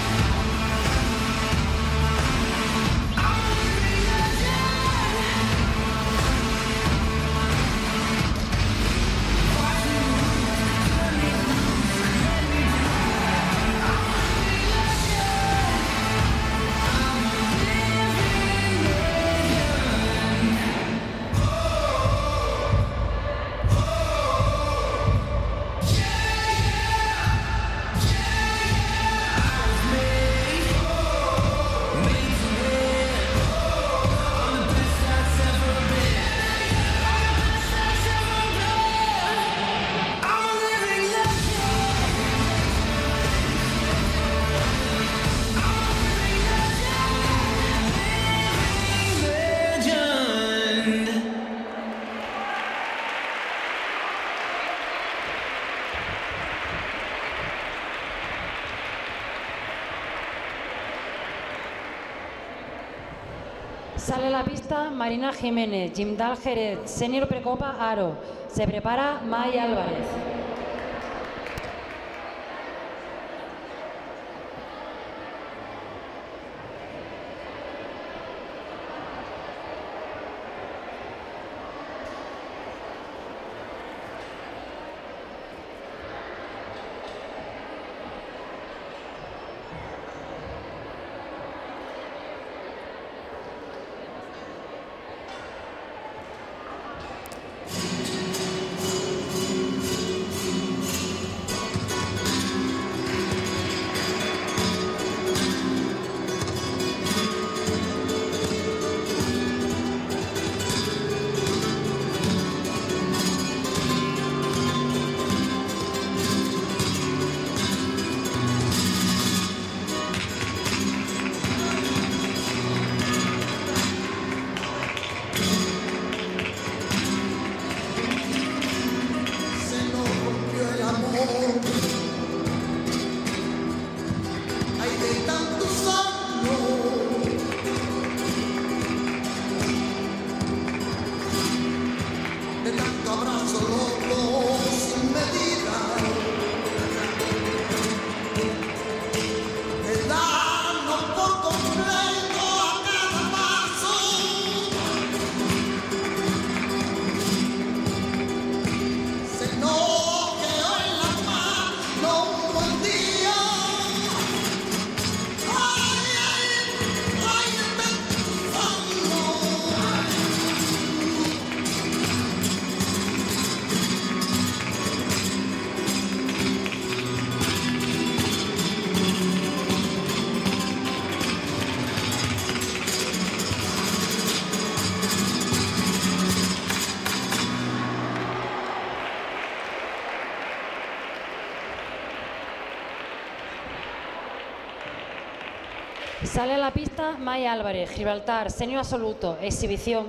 Sale a la pista Marina Jiménez, Jimdal Jerez, Senior Precopa, Aro. Se prepara May Álvarez. Sale a la pista May Álvarez, Gibraltar, Senior Absoluto, Exhibición.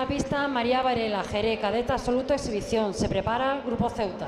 la pista María Varela, Jerez, cadeta absoluto, exhibición. Se prepara Grupo Ceuta.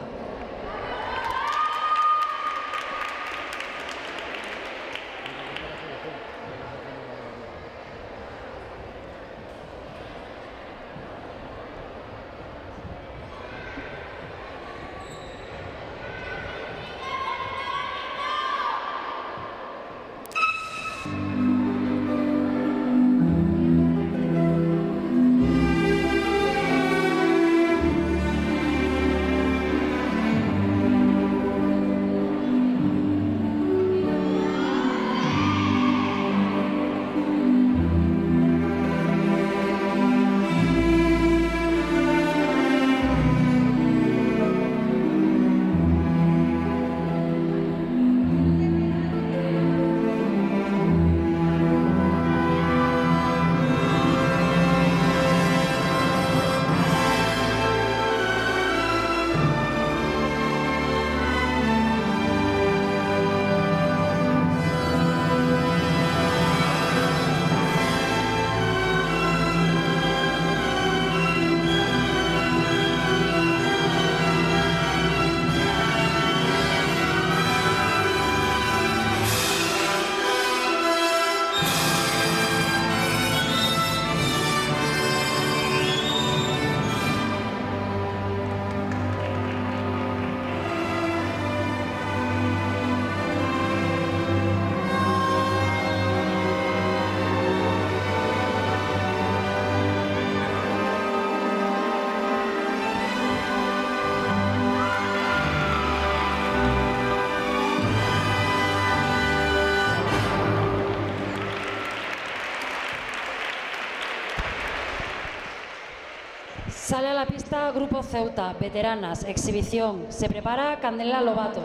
Sale a la pista Grupo Ceuta, veteranas, exhibición. Se prepara Candela Lobato.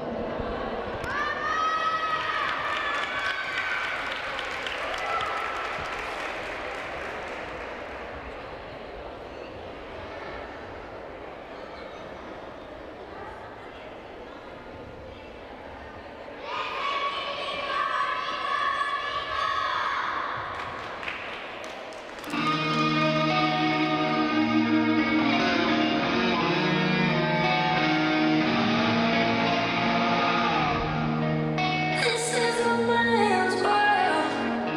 This is a man's world.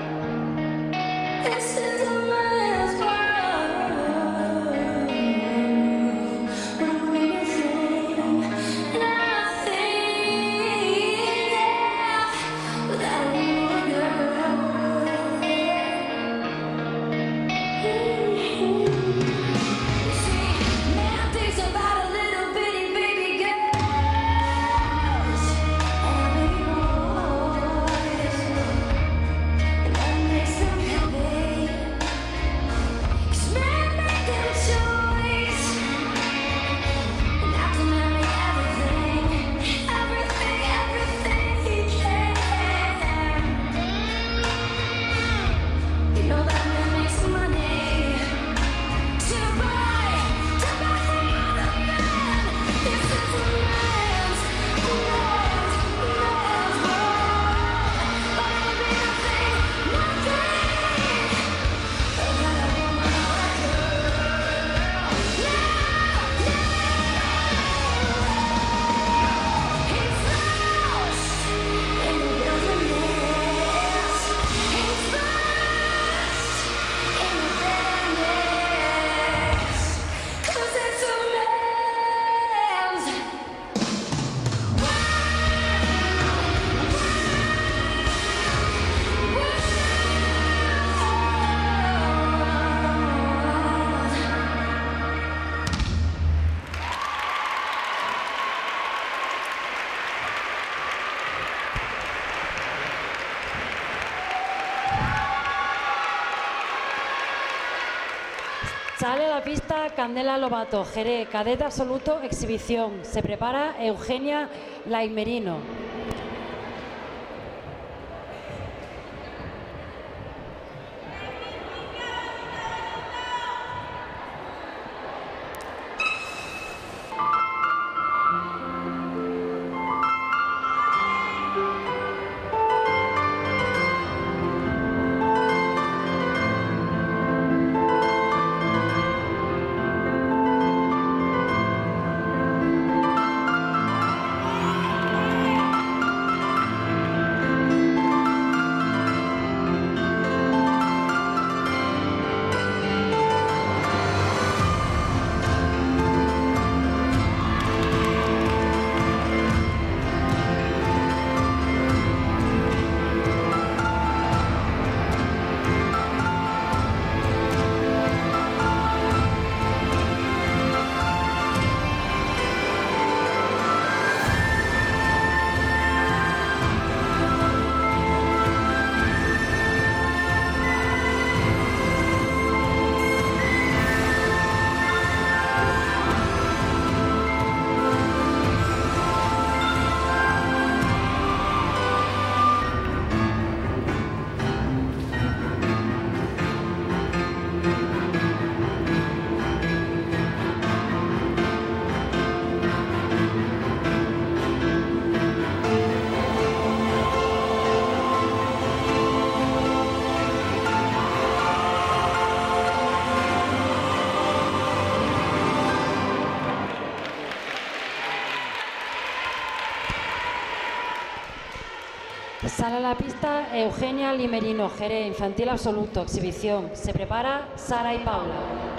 This is a man's world. Nothing, without a girl. You see, man thinks about a little bitty baby girls.
Sale a la pista Candela Lobato, Jerez, cadeta absoluto, exhibición. Se prepara Eugenia Laimerino. Sale a la pista Eugenia Limerino, Jerez, infantil absoluto, exhibición. Se prepara Sara y Paula.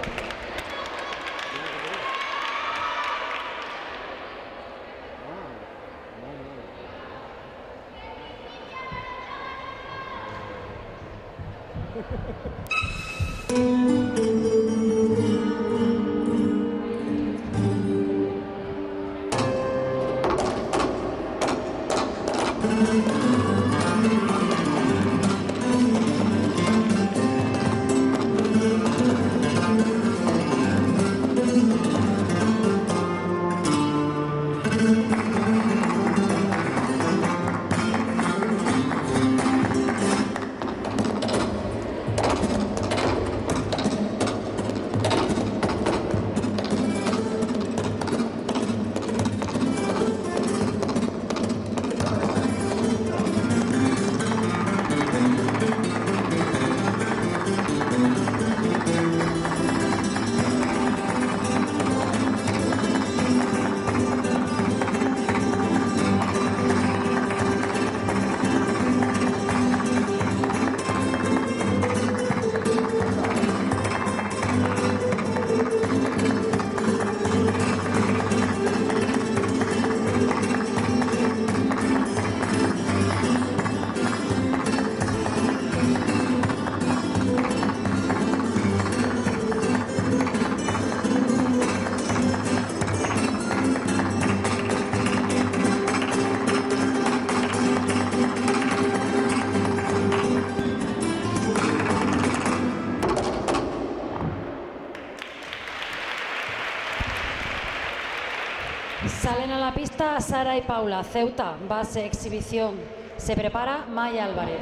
Salen a la pista Sara y Paula, Ceuta, base, exhibición. Se prepara Maya Álvarez.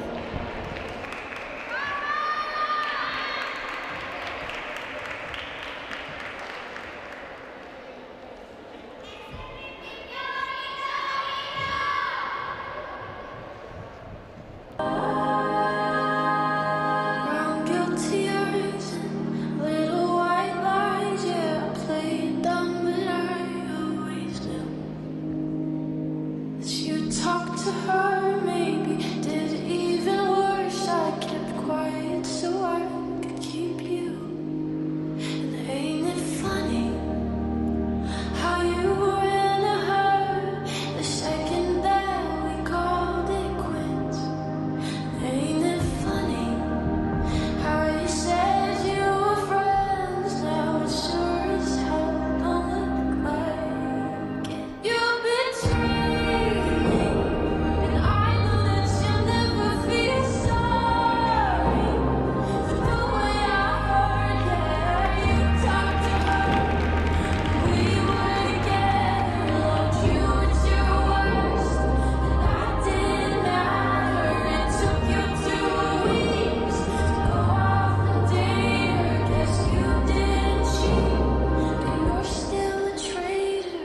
Round your tears, little white lines, yeah, I play it dumb, but I always knew that you talk to her, maybe did even worse. I kept quiet so I could keep you. And ain't it funny how you ran to her the second that we called it quits? Ain't it funny how you said you were friends? Now it sure as hell don't look like it. You betrayed me, and I know that you'll never feel sorry for the way I hurt. Yeah, you talked to her. We were together, loved you at your worst, but that didn't matter. It took you 2 weeks to go off and date her. Guess you didn't cheat, but you're still a traitor.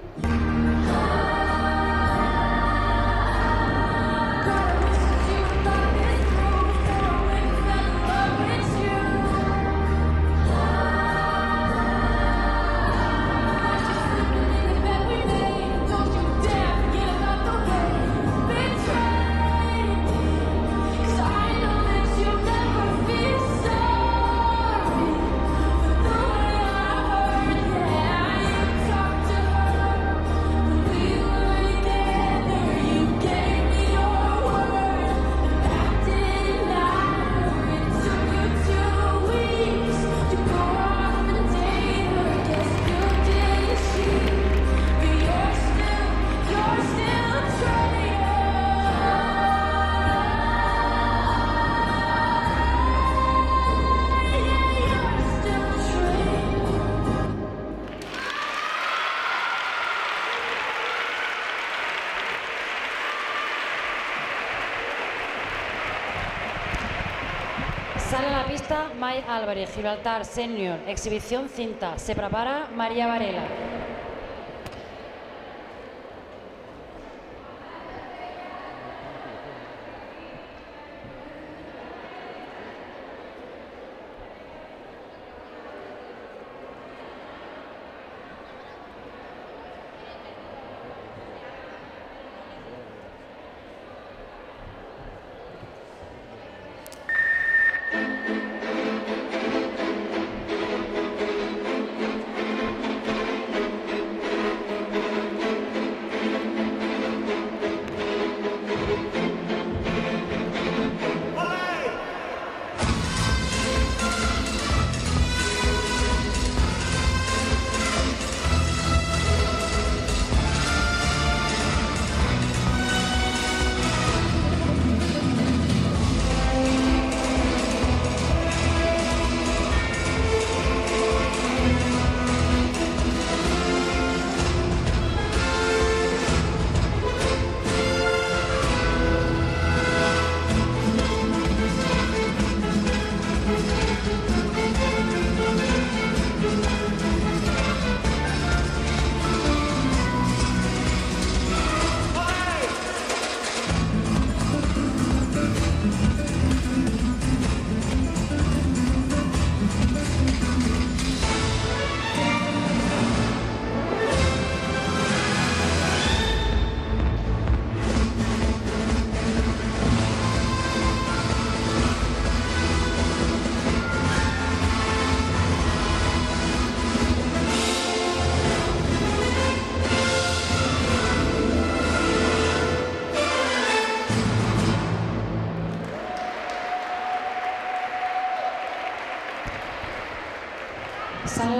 Promised you love is proof that I wouldn't fell in love with you. Don't you dare forget about the way you betrayed me, 'cause I know that you'll never feel sorry for the way I hurt. Yeah, you talked to her when we were together. You gave me your word, but that didn't matter. It took you 2 weeks to go off and date her. Guess you didn't cheat, but you're still a traitor. Yeah, you're still a traitor.
Sale a la pista Maya Álvarez, Gibraltar, senior, exhibición cinta. Se prepara María Varela.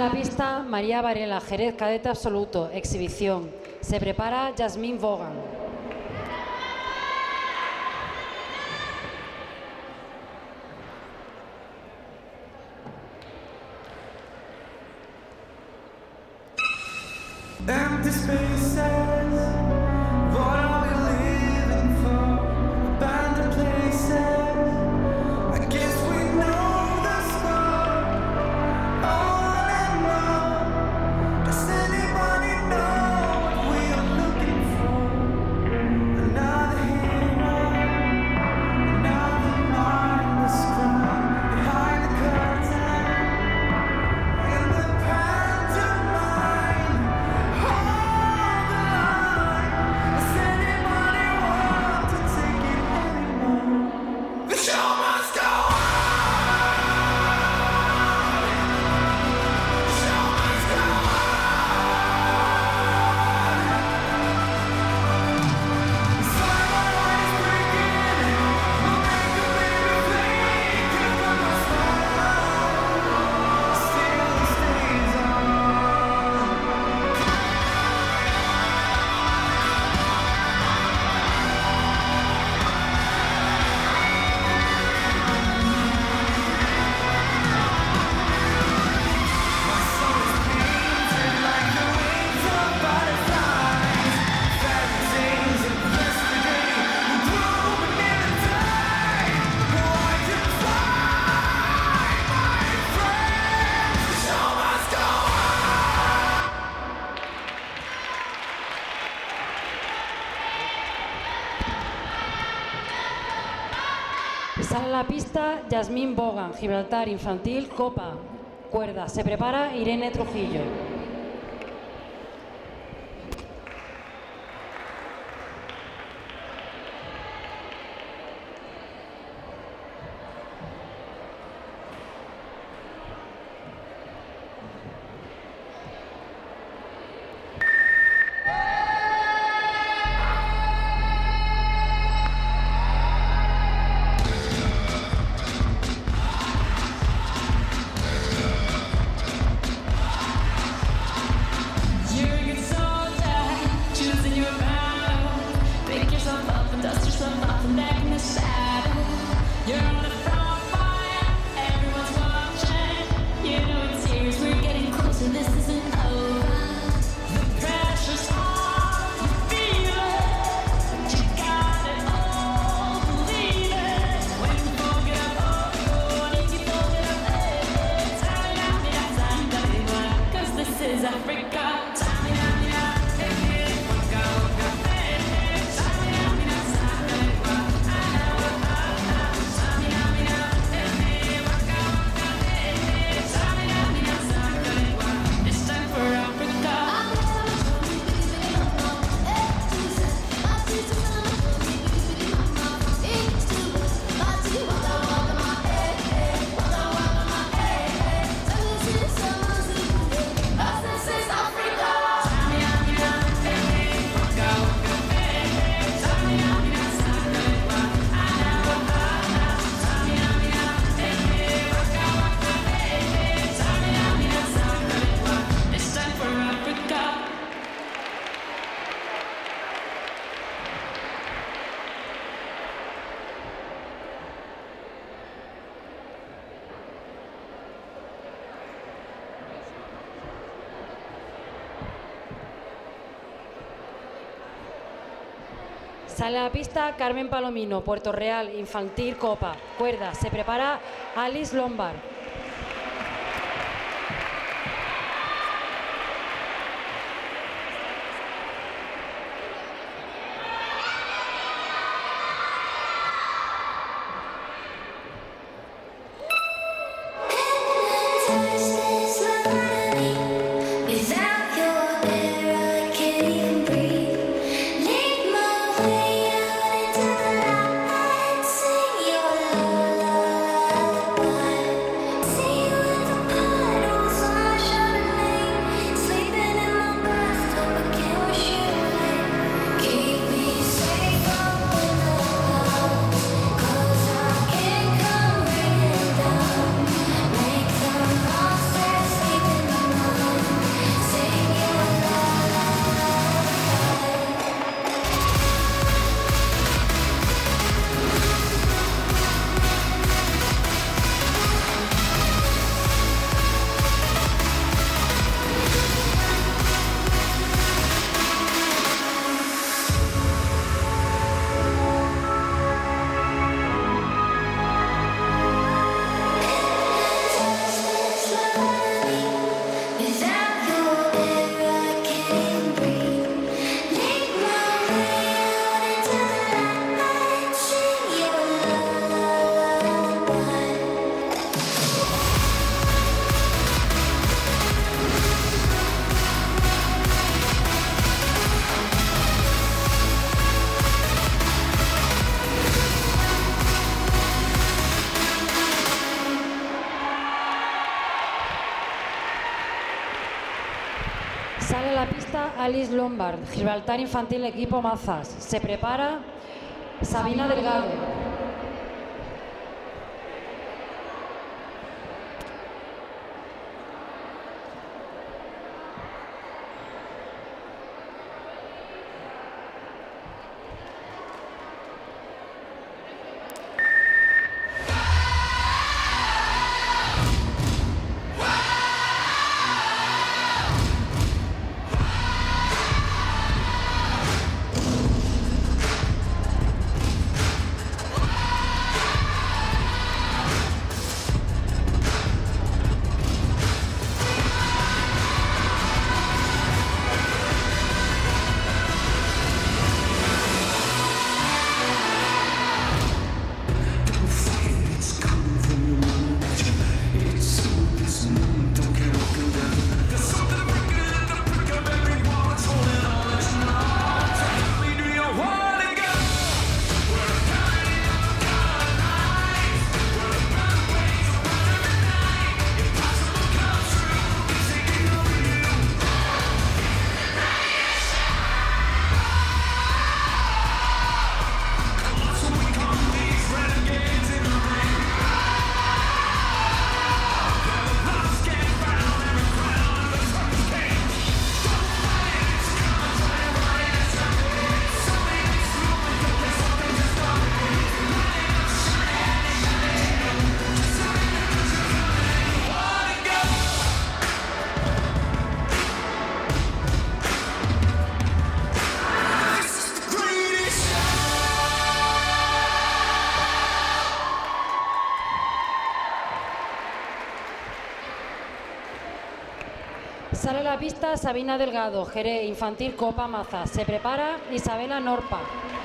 Sale a la pista María Varela, Jerez, cadete absoluto, exhibición. Se prepara Jasmine Vaughan.
Empty spaces, what are we living for? Abandoned places, I guess we know the score. On and on, does anybody know what we are looking for? Another hero, another mindless crime behind the curtain, in the pantomime.
Sale a la pista Jasmine Vaughan, Gibraltar, infantil, copa, cuerda. Se prepara Irene Trujillo. Sale a la pista Carmen Palomino, Puerto Real, infantil, copa, cuerda. Se prepara Alice Lombard.
Without your there, I can't even breathe. Lead my way out into the night. Sing your lullaby.
Alice Lombard, Gibraltar Infantil Equipo Mazas. Se prepara Sabina Delgado. Sale a la pista Sabina Delgado, Jerez Infantil Copa Mazas. Se prepara Isabela Norpa.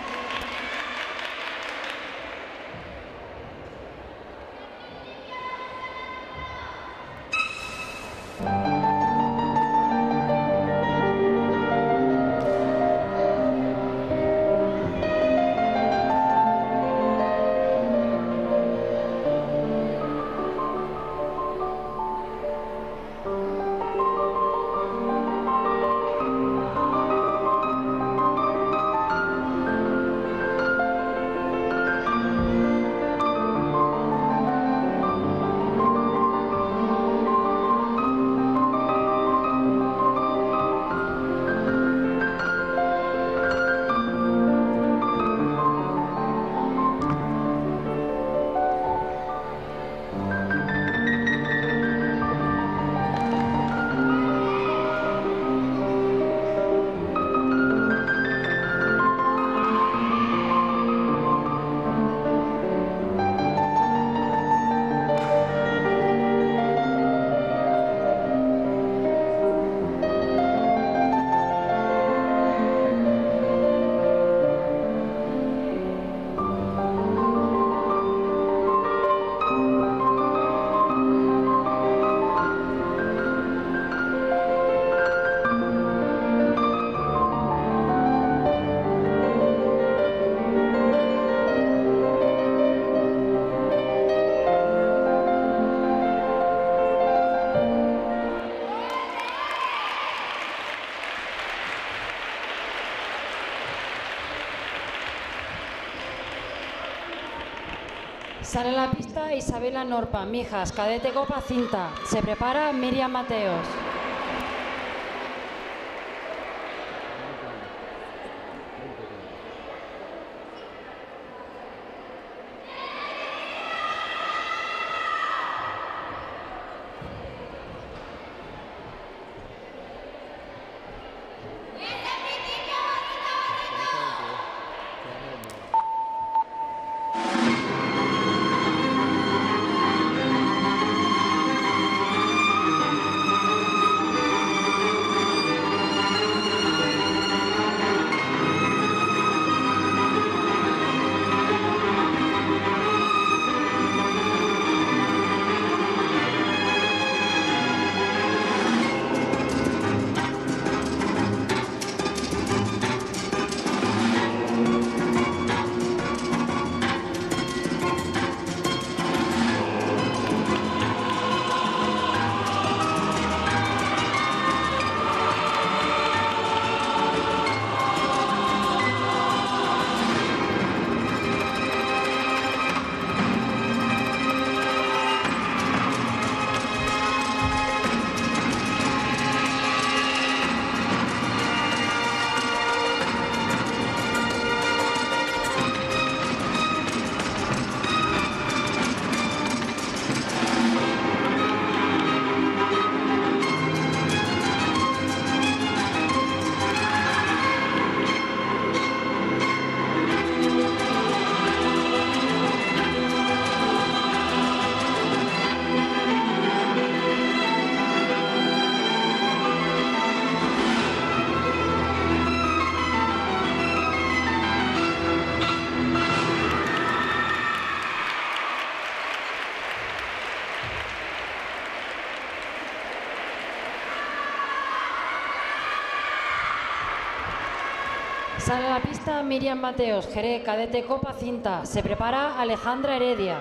Sale a la pista Isabela Norpa, Mijas, Cadete Copa Cinta. Se prepara Miriam Mateos. Sale a la pista Miriam Mateos, Jerez, cadete Copa Cinta. Se prepara Alejandra Heredia.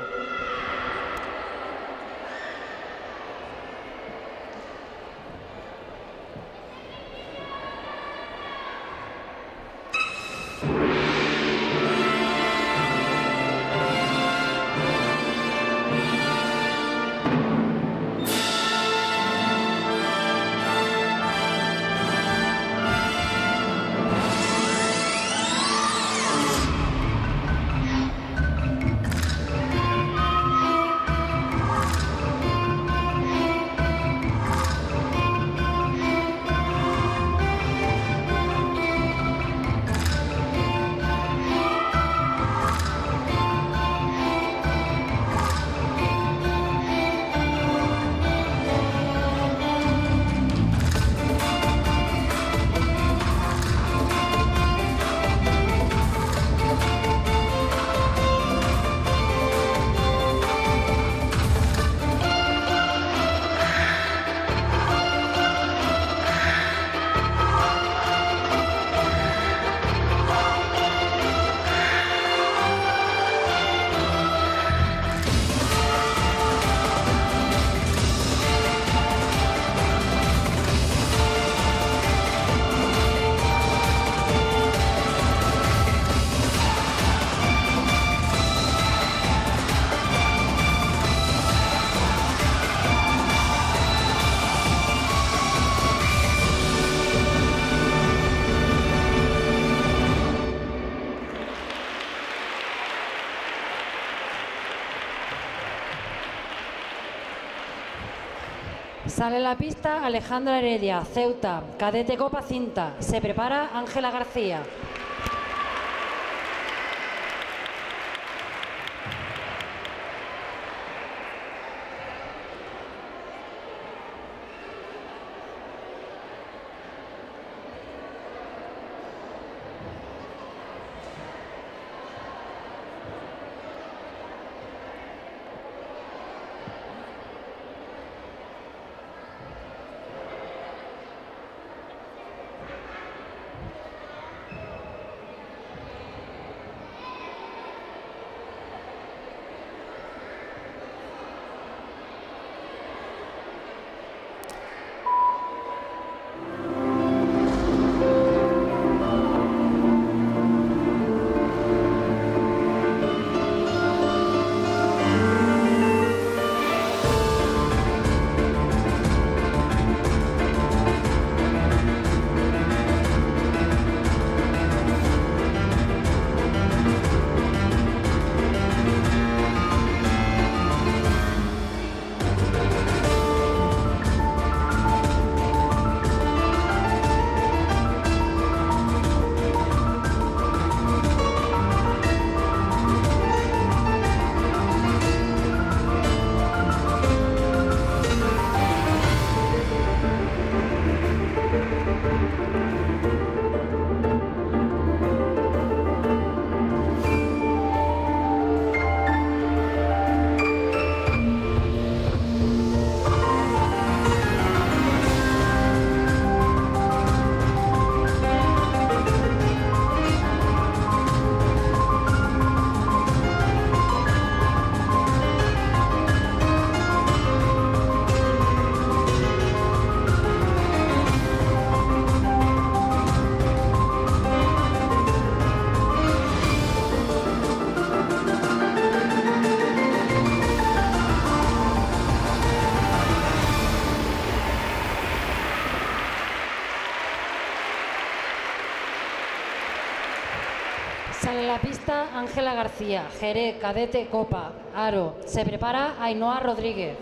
Sale a la pista Alejandra Heredia, Ceuta, cadete Copa Cinta. Se prepara Ángela García. Sale a la pista Ángela García, Jerez, cadete Copa, Aro. Se prepara Ainhoa Rodríguez.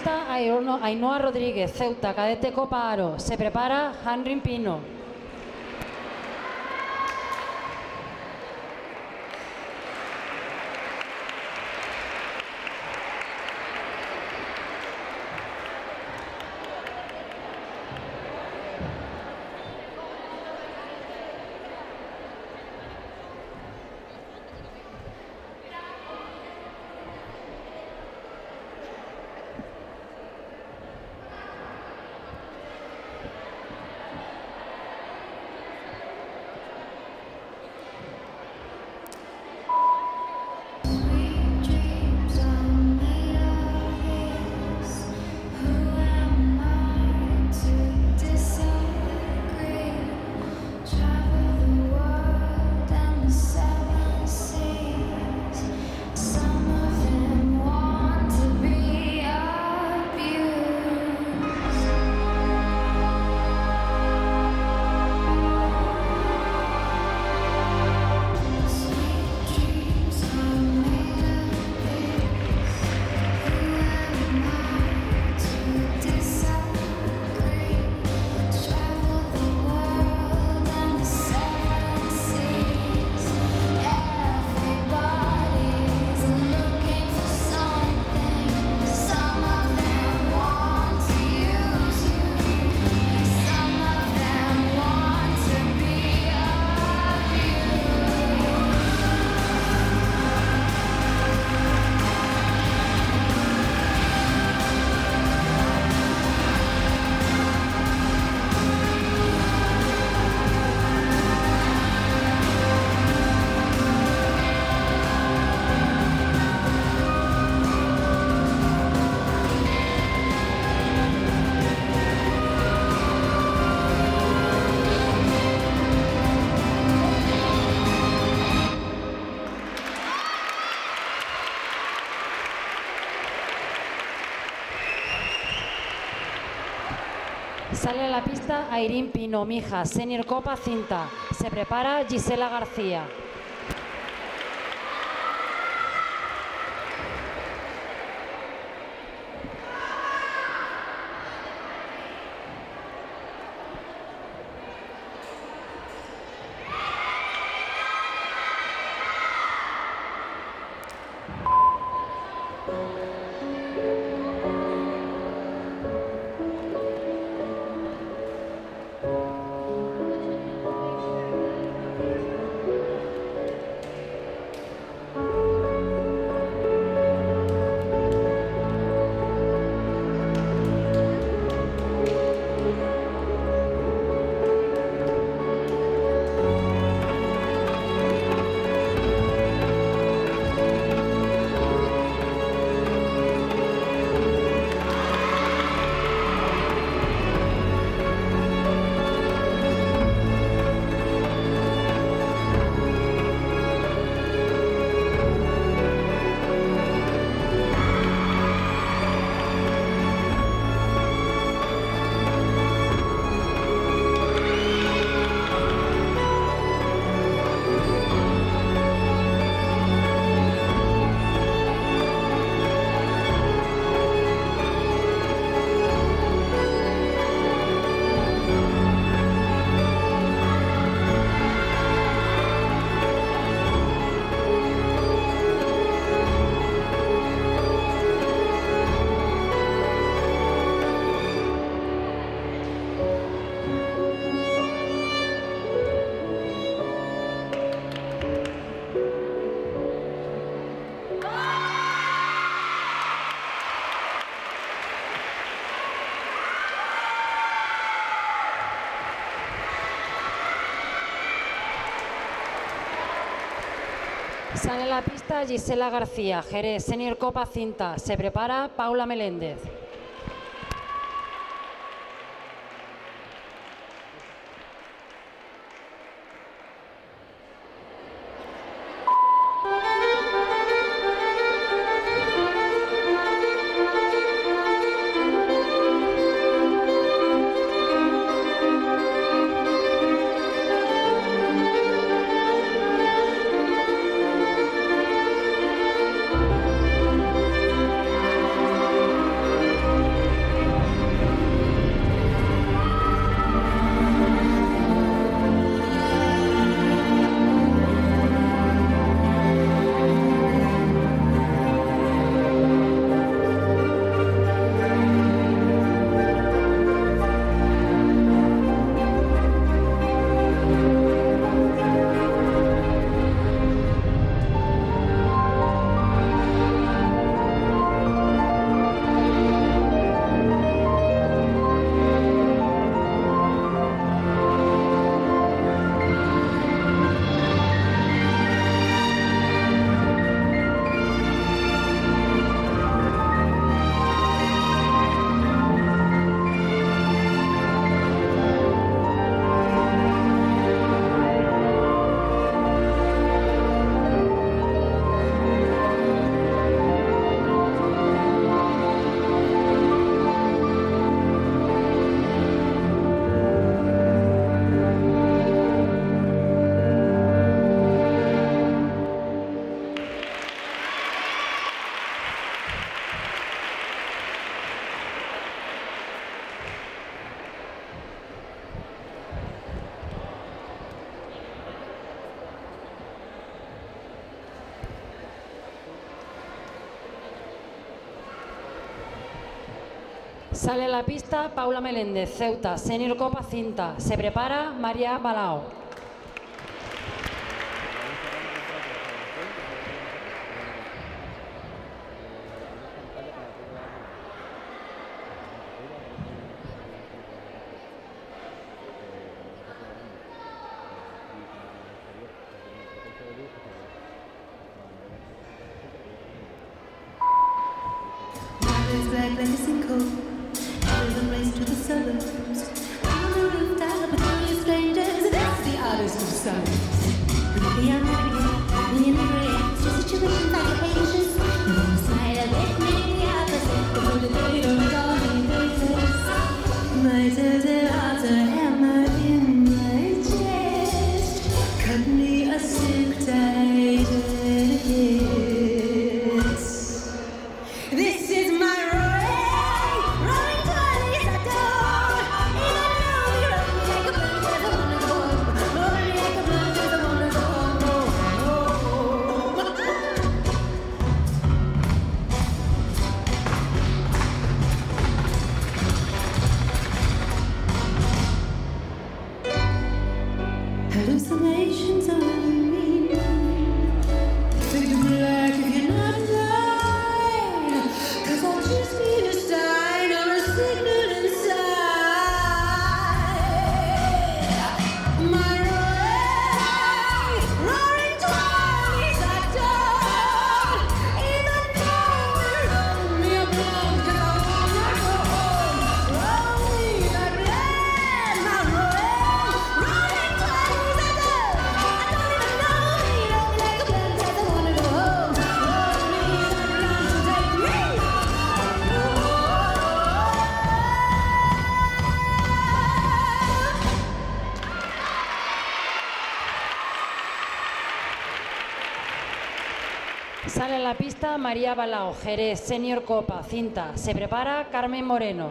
pista Ainhoa Rodríguez, Ceuta, cadete Copa Aro. Se prepara Henry Pino. Sale a la pista Airín Pino, Mija, Senior Copa Cinta. Se prepara Gisela García. Sale a la pista Gisela García, Jerez, Senior Copa Cinta. Se prepara Paula Meléndez. Sale a la pista Paula Meléndez, Ceuta, Senior Copa Cinta. Se prepara María Balao.
It's black like a sinkhole. Rhythm race to the suburbs. On the rooftop with all these strangers. That's the artist of silence. The unhappy, the immigrants, your situations like your patience. You smile a bit, maybe the opposite. The bullet they don't call me faces. My desert heart's a hammer in my chest. Cut me a sick, tight kiss. This is my rolling twenties. I don't even know you run me like a blunt as I wanna go home. Roll me like a blunt as I wanna go home. Hallucinations are me. Fade to black if you're not mine. 'Cause I just need a sign or a signal inside. My roaring twenties, I don't even know you roll me a blunt 'cause I wanna go home. Roll me a blunt, my roaring twenties, I don't even know you roll me like a blunt 'cause I wanna go home. Roll me a blunt, take me.
Sale a la pista María Balao, Jerez, Senior Copa Cinta. Se prepara Carmen Moreno.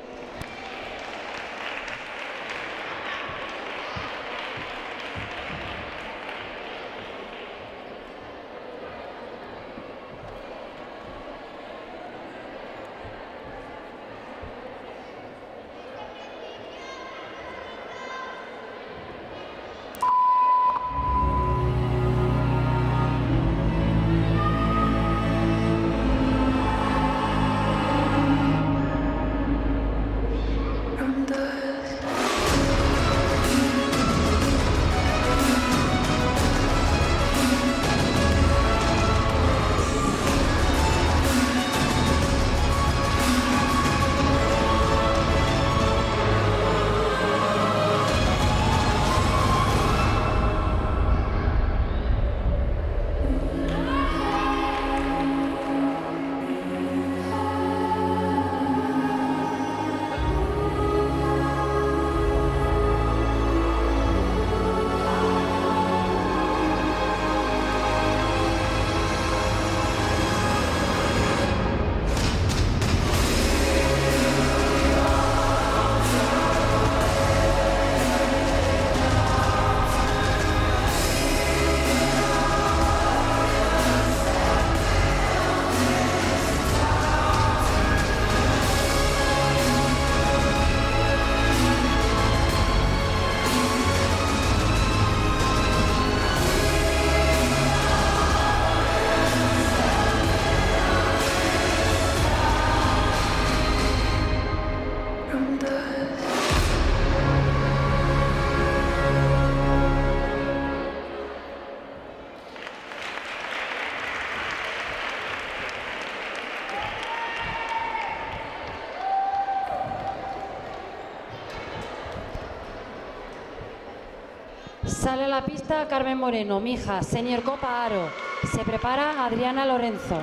Sale a la pista Carmen Moreno, Mija, Senior Copa Aro. Se prepara Adriana Lorenzo.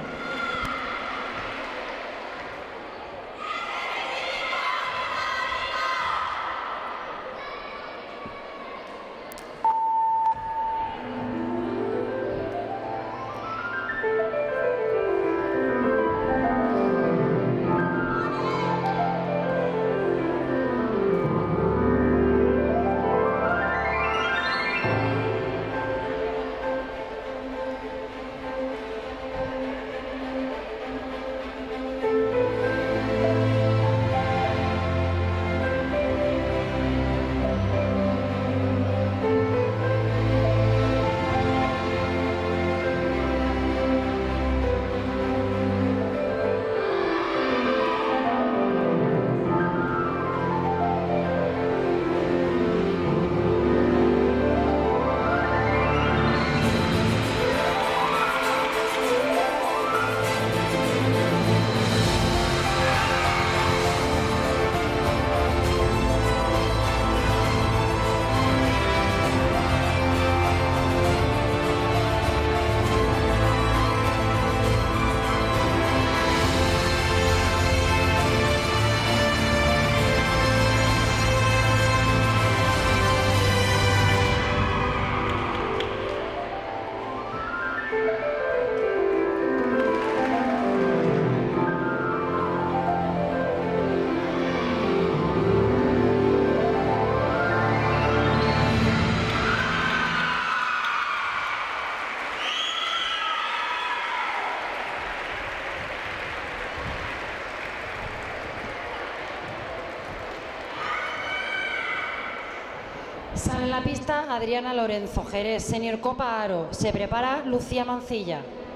Sale en la pista Adriana Lorenzo, Jerez, Senior Copa Aro. Se prepara Lucía Mancilla.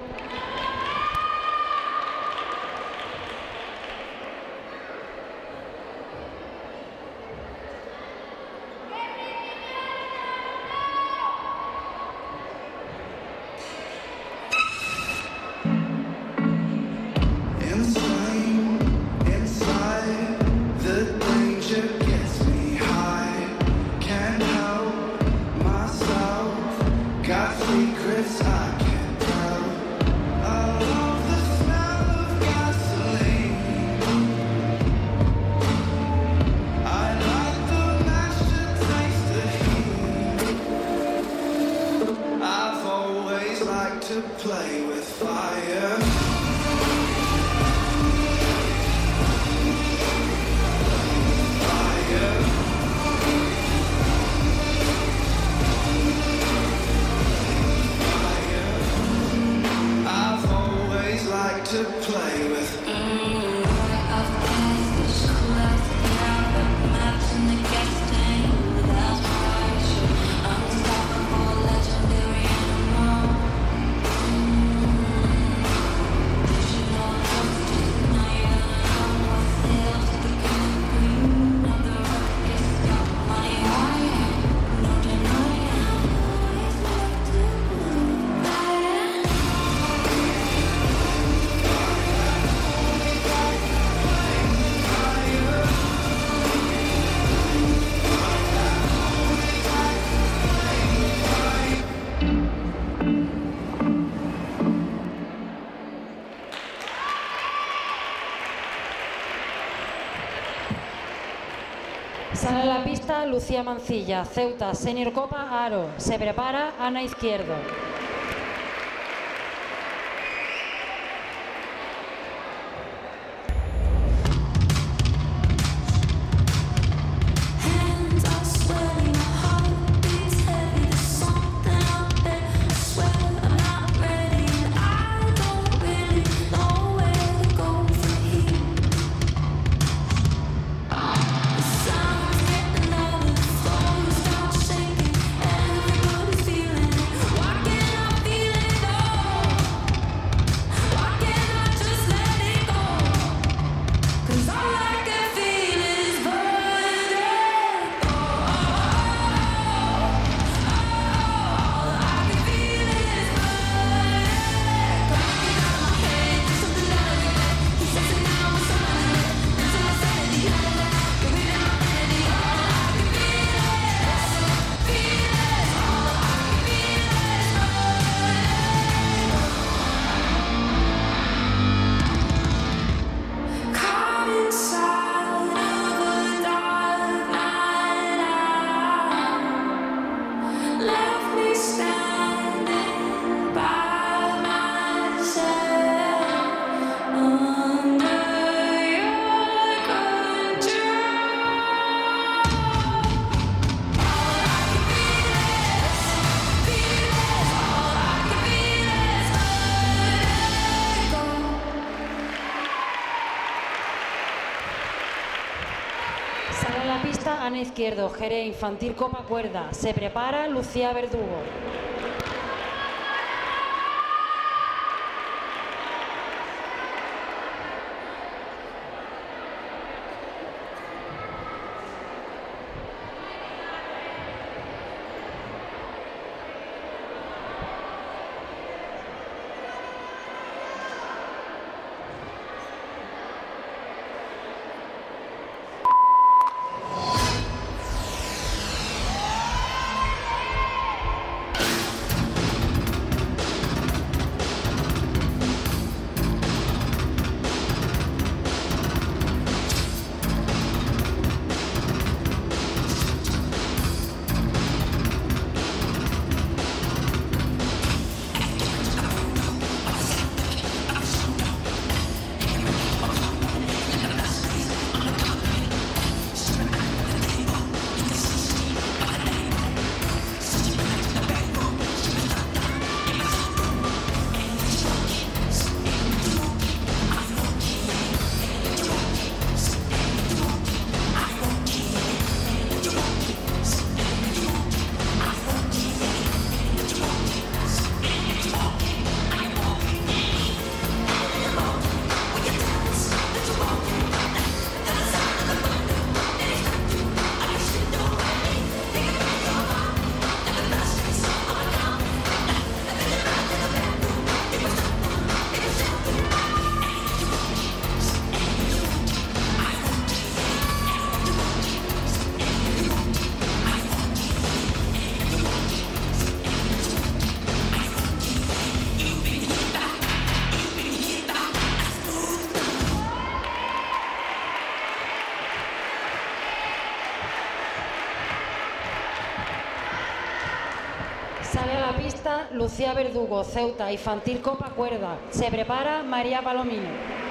Inside, the danger gets me high. Can't help myself. Got secrets I can't tell. I love the smell of gasoline. I like the match that tastes the heat. I've always liked to play with fire. I've always liked to play with.
Sale a la pista Lucía Mancilla, Ceuta, Senior Copa Aro. Se prepara Ana Izquierdo.
Hands are sweating, heart beats heavy. There's something out there. I swear I'm not ready. I don't really know where to go from here. The sound's getting louder, the floor starts shaking. Everybody's feeling it. Why can't I feel it all? Why can't I just let it go? 'Cause all I can feel is burning. Oh, I can feel it is burning. Coming out of my head, something out of it. He says it now, I'm silent. Until I say it, the end. Giving it my vanity. All I can feel is, all I can feel is burning. Caught inside of a dark night out, left me standing by myself under your control. All I can feel is, all I can feel is burning.
Sale a la pista Ana Izquierdo, Jerez, Infantil Copa Cuerda. Se prepara Lucía Verdugo. Sale a la pista Lucía Verdugo, Ceuta, infantil copa cuerda. Se prepara María Palomino.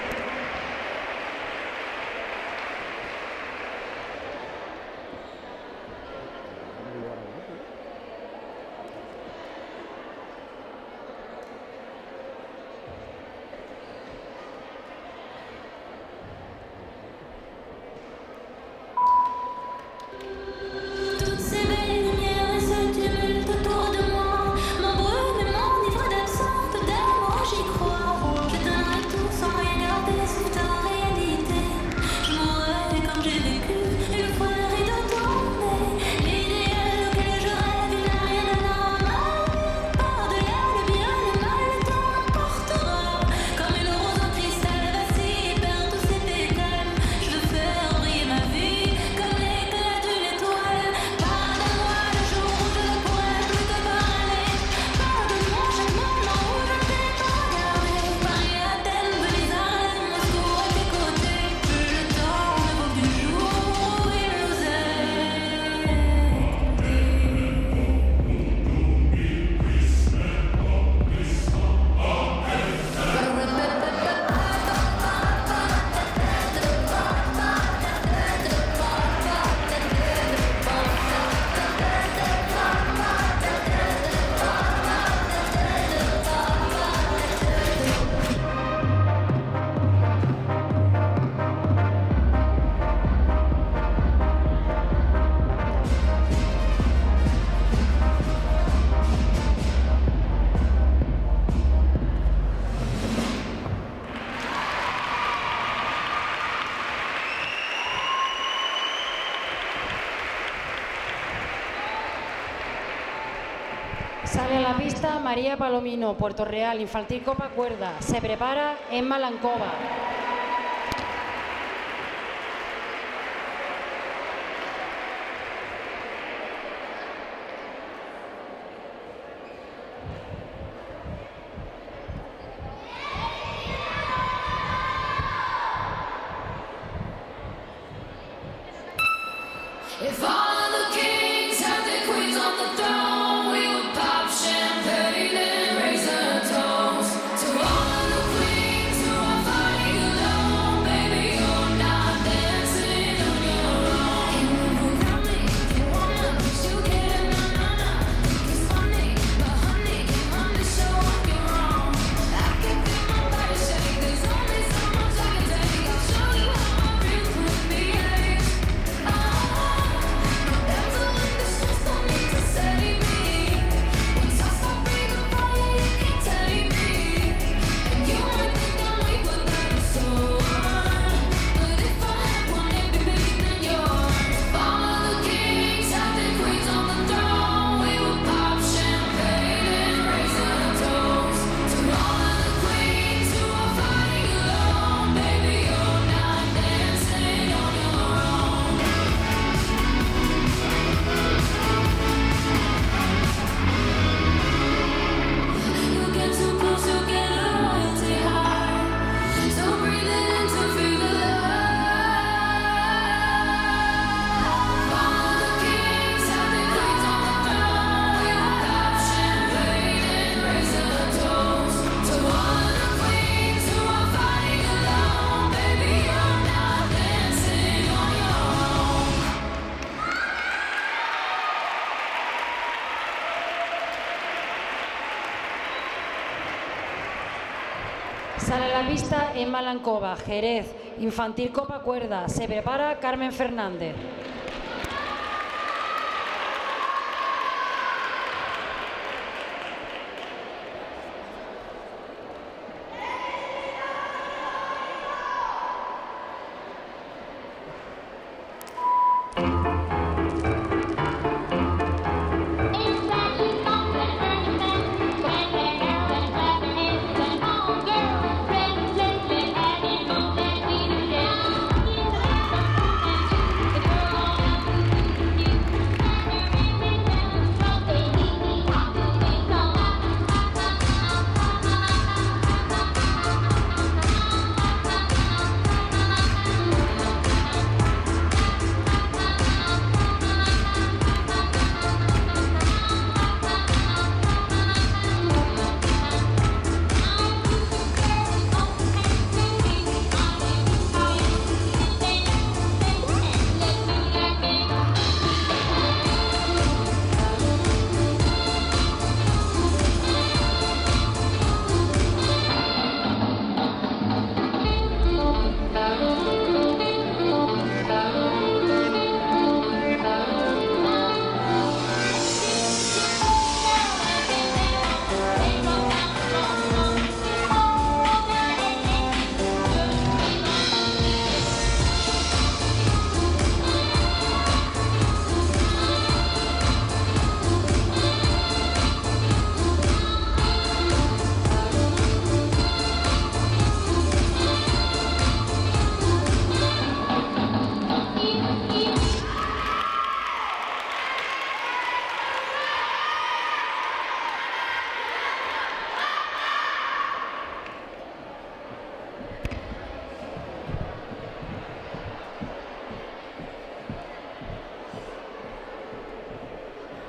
Toutes ces belles lumières et ce tumulte autour de moi m'embrument et m'enivrent d'absence, d'amour j'y crois. Je donnerai tout sans rien garder, sauf ta réalité. Je mourrai comme j'ai vécu, une fois le rideau tombé. L'idéal auquel je rêve, il n'a rien d'anormal. Par-delà le bien et le mal, le temps m'emportera. Comme une rose en cristal vacille et perd tous ses pétales. Je veux faire briller ma vie comme l'éclat d'une étoile. Pardonne-moi le jour où je ne pourrai plus te parler. Pardonne-moi chaque moment où je ne t'ai pas regardé. Paris, Athènes, Venise, Harlem, Moscou à tes côtés. Plus le temps ne vaut du jour où il nous
Sale a la pista María Palomino, Puerto Real, infantil copa cuerda. Se prepara Emma Lancova.
If all the kings had their queens on the throne, we would pop champagne and raise a toast to all of the queens who are fighting alone. Baby, you're not dancing on your own. And move around me if you wanna, but you can't, It's funny, but honey, come on and show up your own. I can feel my body shake, there's only so much I can take. I'll show you how my real queen behaves.
Sale a la pista Emma Lancova, Jerez, infantil copa cuerda. Se prepara Carmen Fernández.
Girl,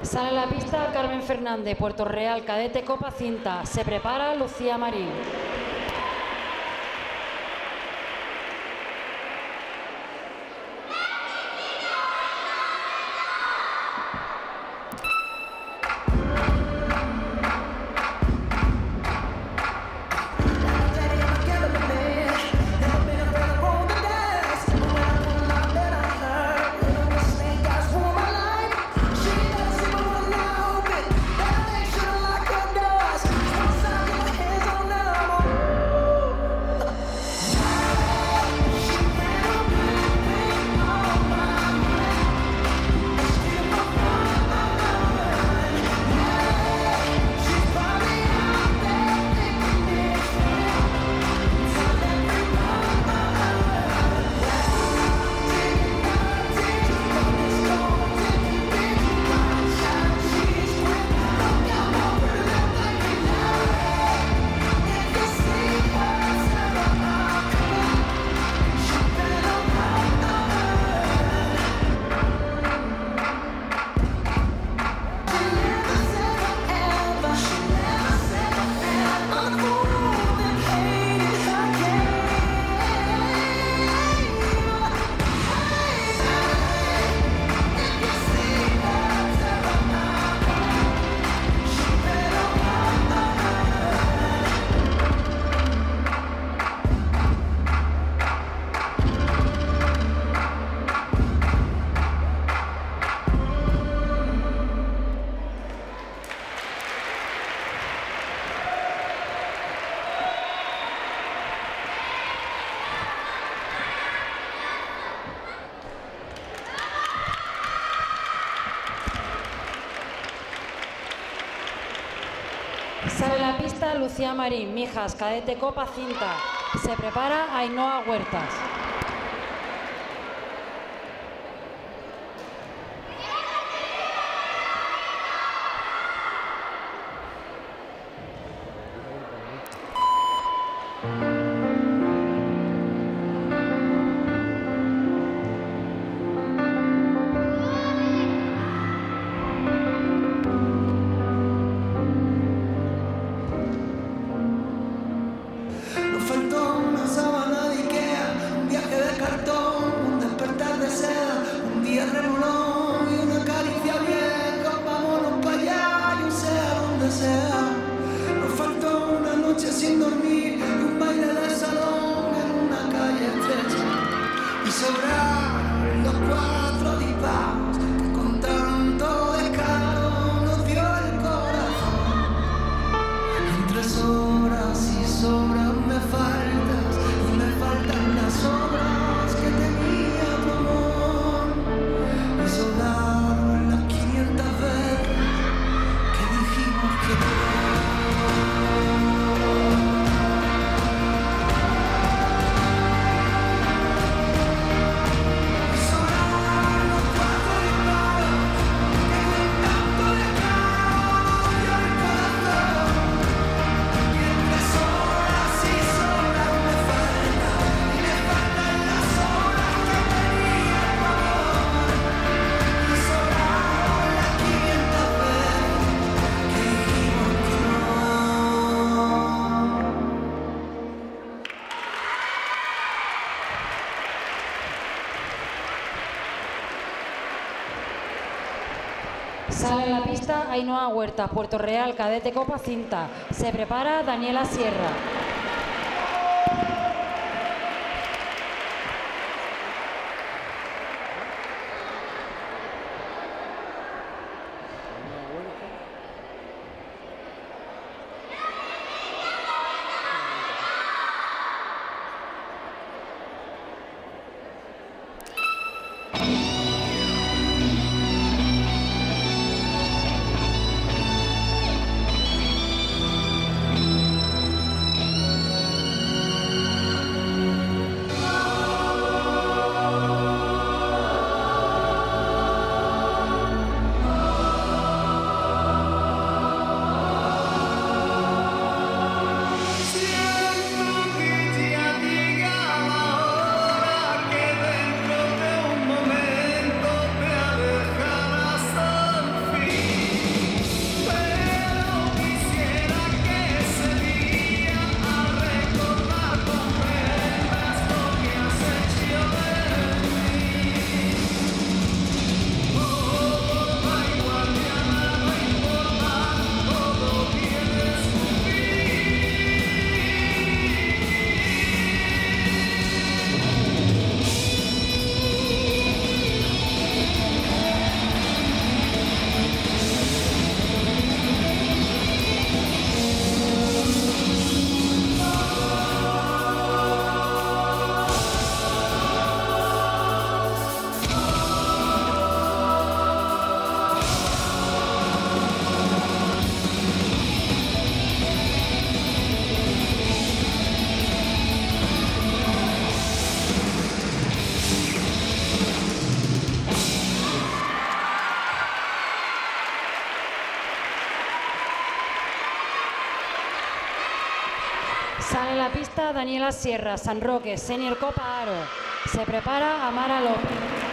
Sale a la pista Carmen Fernández, Puerto Real, cadete Copa Cinta. Se prepara Lucía Marín. Sale a la pista Lucía Marín, Mijas, cadete Copa Cinta. Se prepara Ainhoa Huertas.
Nos faltó una sábana de Ikea, un viaje de cartón, un despertar de seda, un día remolón y una caricia vieja. Vámonos para allá, yo sea donde sea. Nos faltó una noche sin dormir y un baile de salón en una calle estrecha. Y sobraron los 4 disparos que con tanto descaro nos dio el corazón. Entre sobras y sobras me faltas y me faltan las obras que tenía tu amor. Y sobraron las 500 veces que dijimos que no. Y sobraron los 4 disparos que con tanto descaro nos dio el corazón. Y entre sobras y sobras me faltan y me faltan las obras que tenía tu amor. Y sobraron las 500 veces que dijimos que no.
Sale a la pista Ainhoa Huertas, Puerto Real, cadete Copa Cinta. Se prepara Daniela Sierra. Sale a la pista Daniela Sierra, San Roque, Senior Copa Aro. Se prepara Amara López.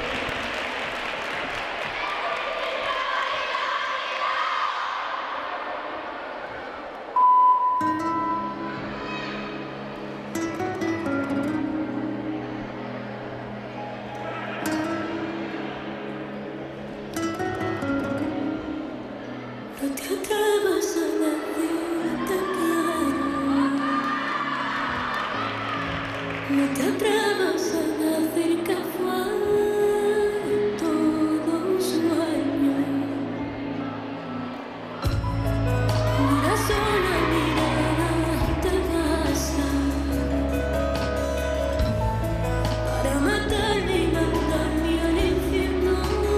No te atrevas a decir te quiero. No te atrevas a decir que fue todo un sueño. Una sola mirada te basta para matarme y mandarme al infierno.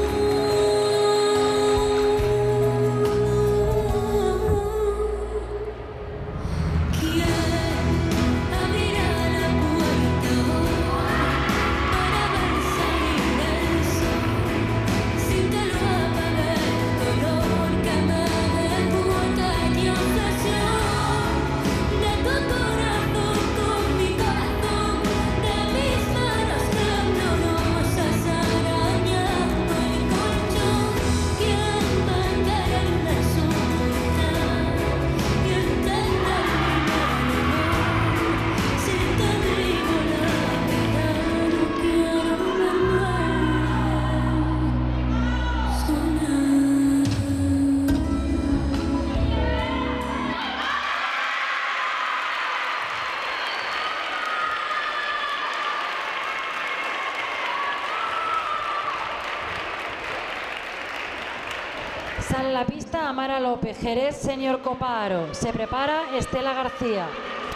Sale a la pista Amara López, Jerez, Senior Copa Aro. Se prepara Estela García.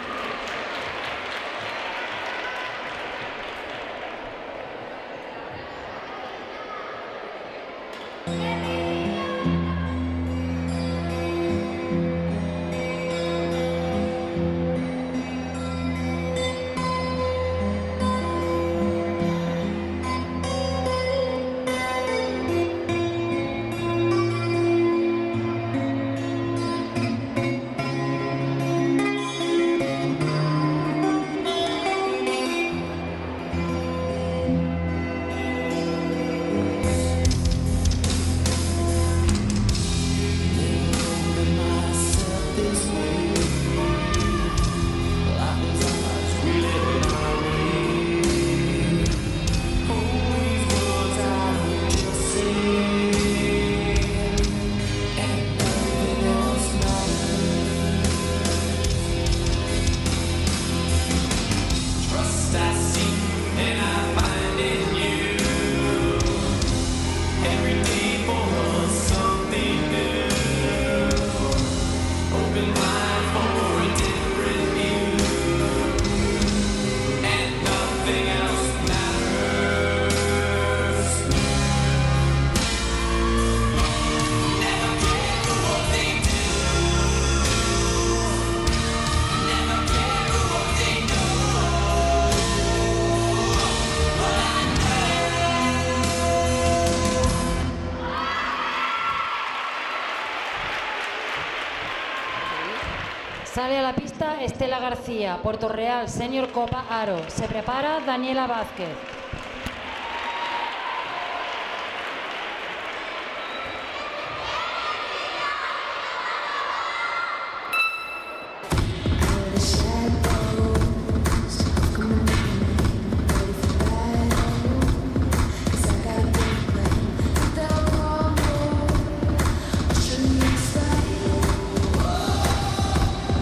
Sale a la pista Estela García, Puerto Real, Senior Copa Aro. Se prepara Daniela Vázquez.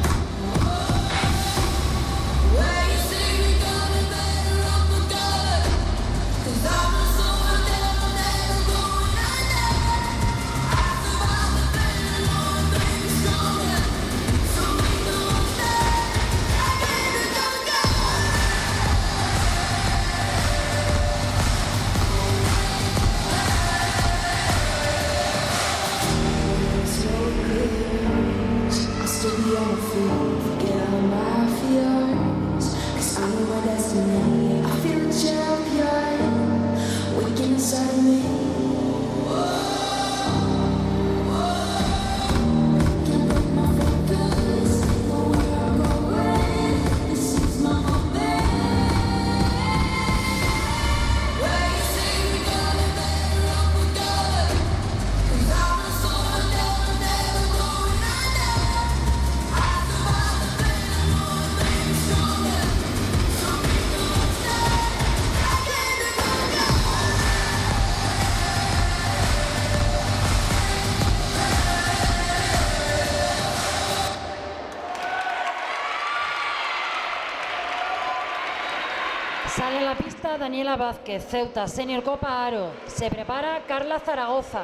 Where you see me coming, better up or die.
la pista Daniela Vázquez, Ceuta, Senior Copa Aro. Se prepara Carla Zaragoza.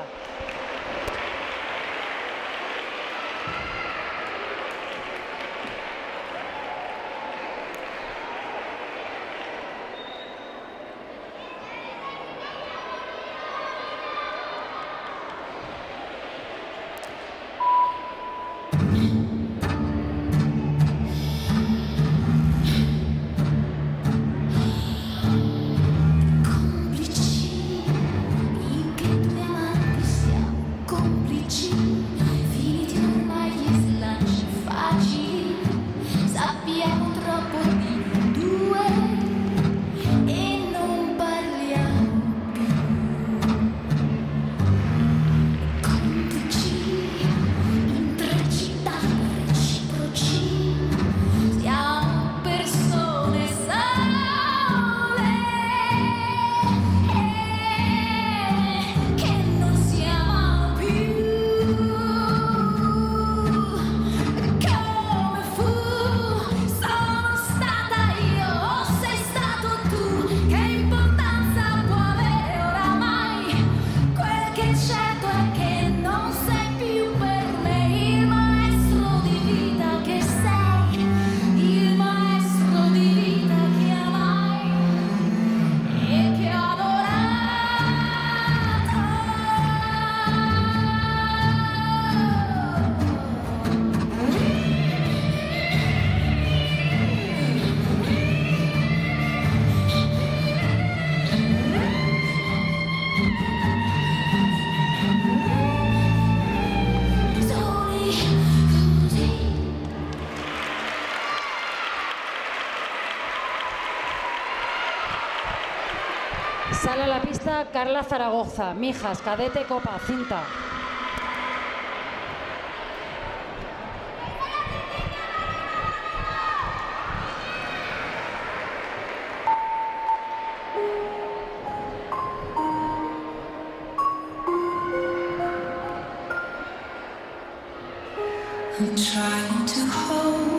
Sale a la pista Carla Zaragoza, Mijas, cadete, copa, cinta.
I'm trying to hold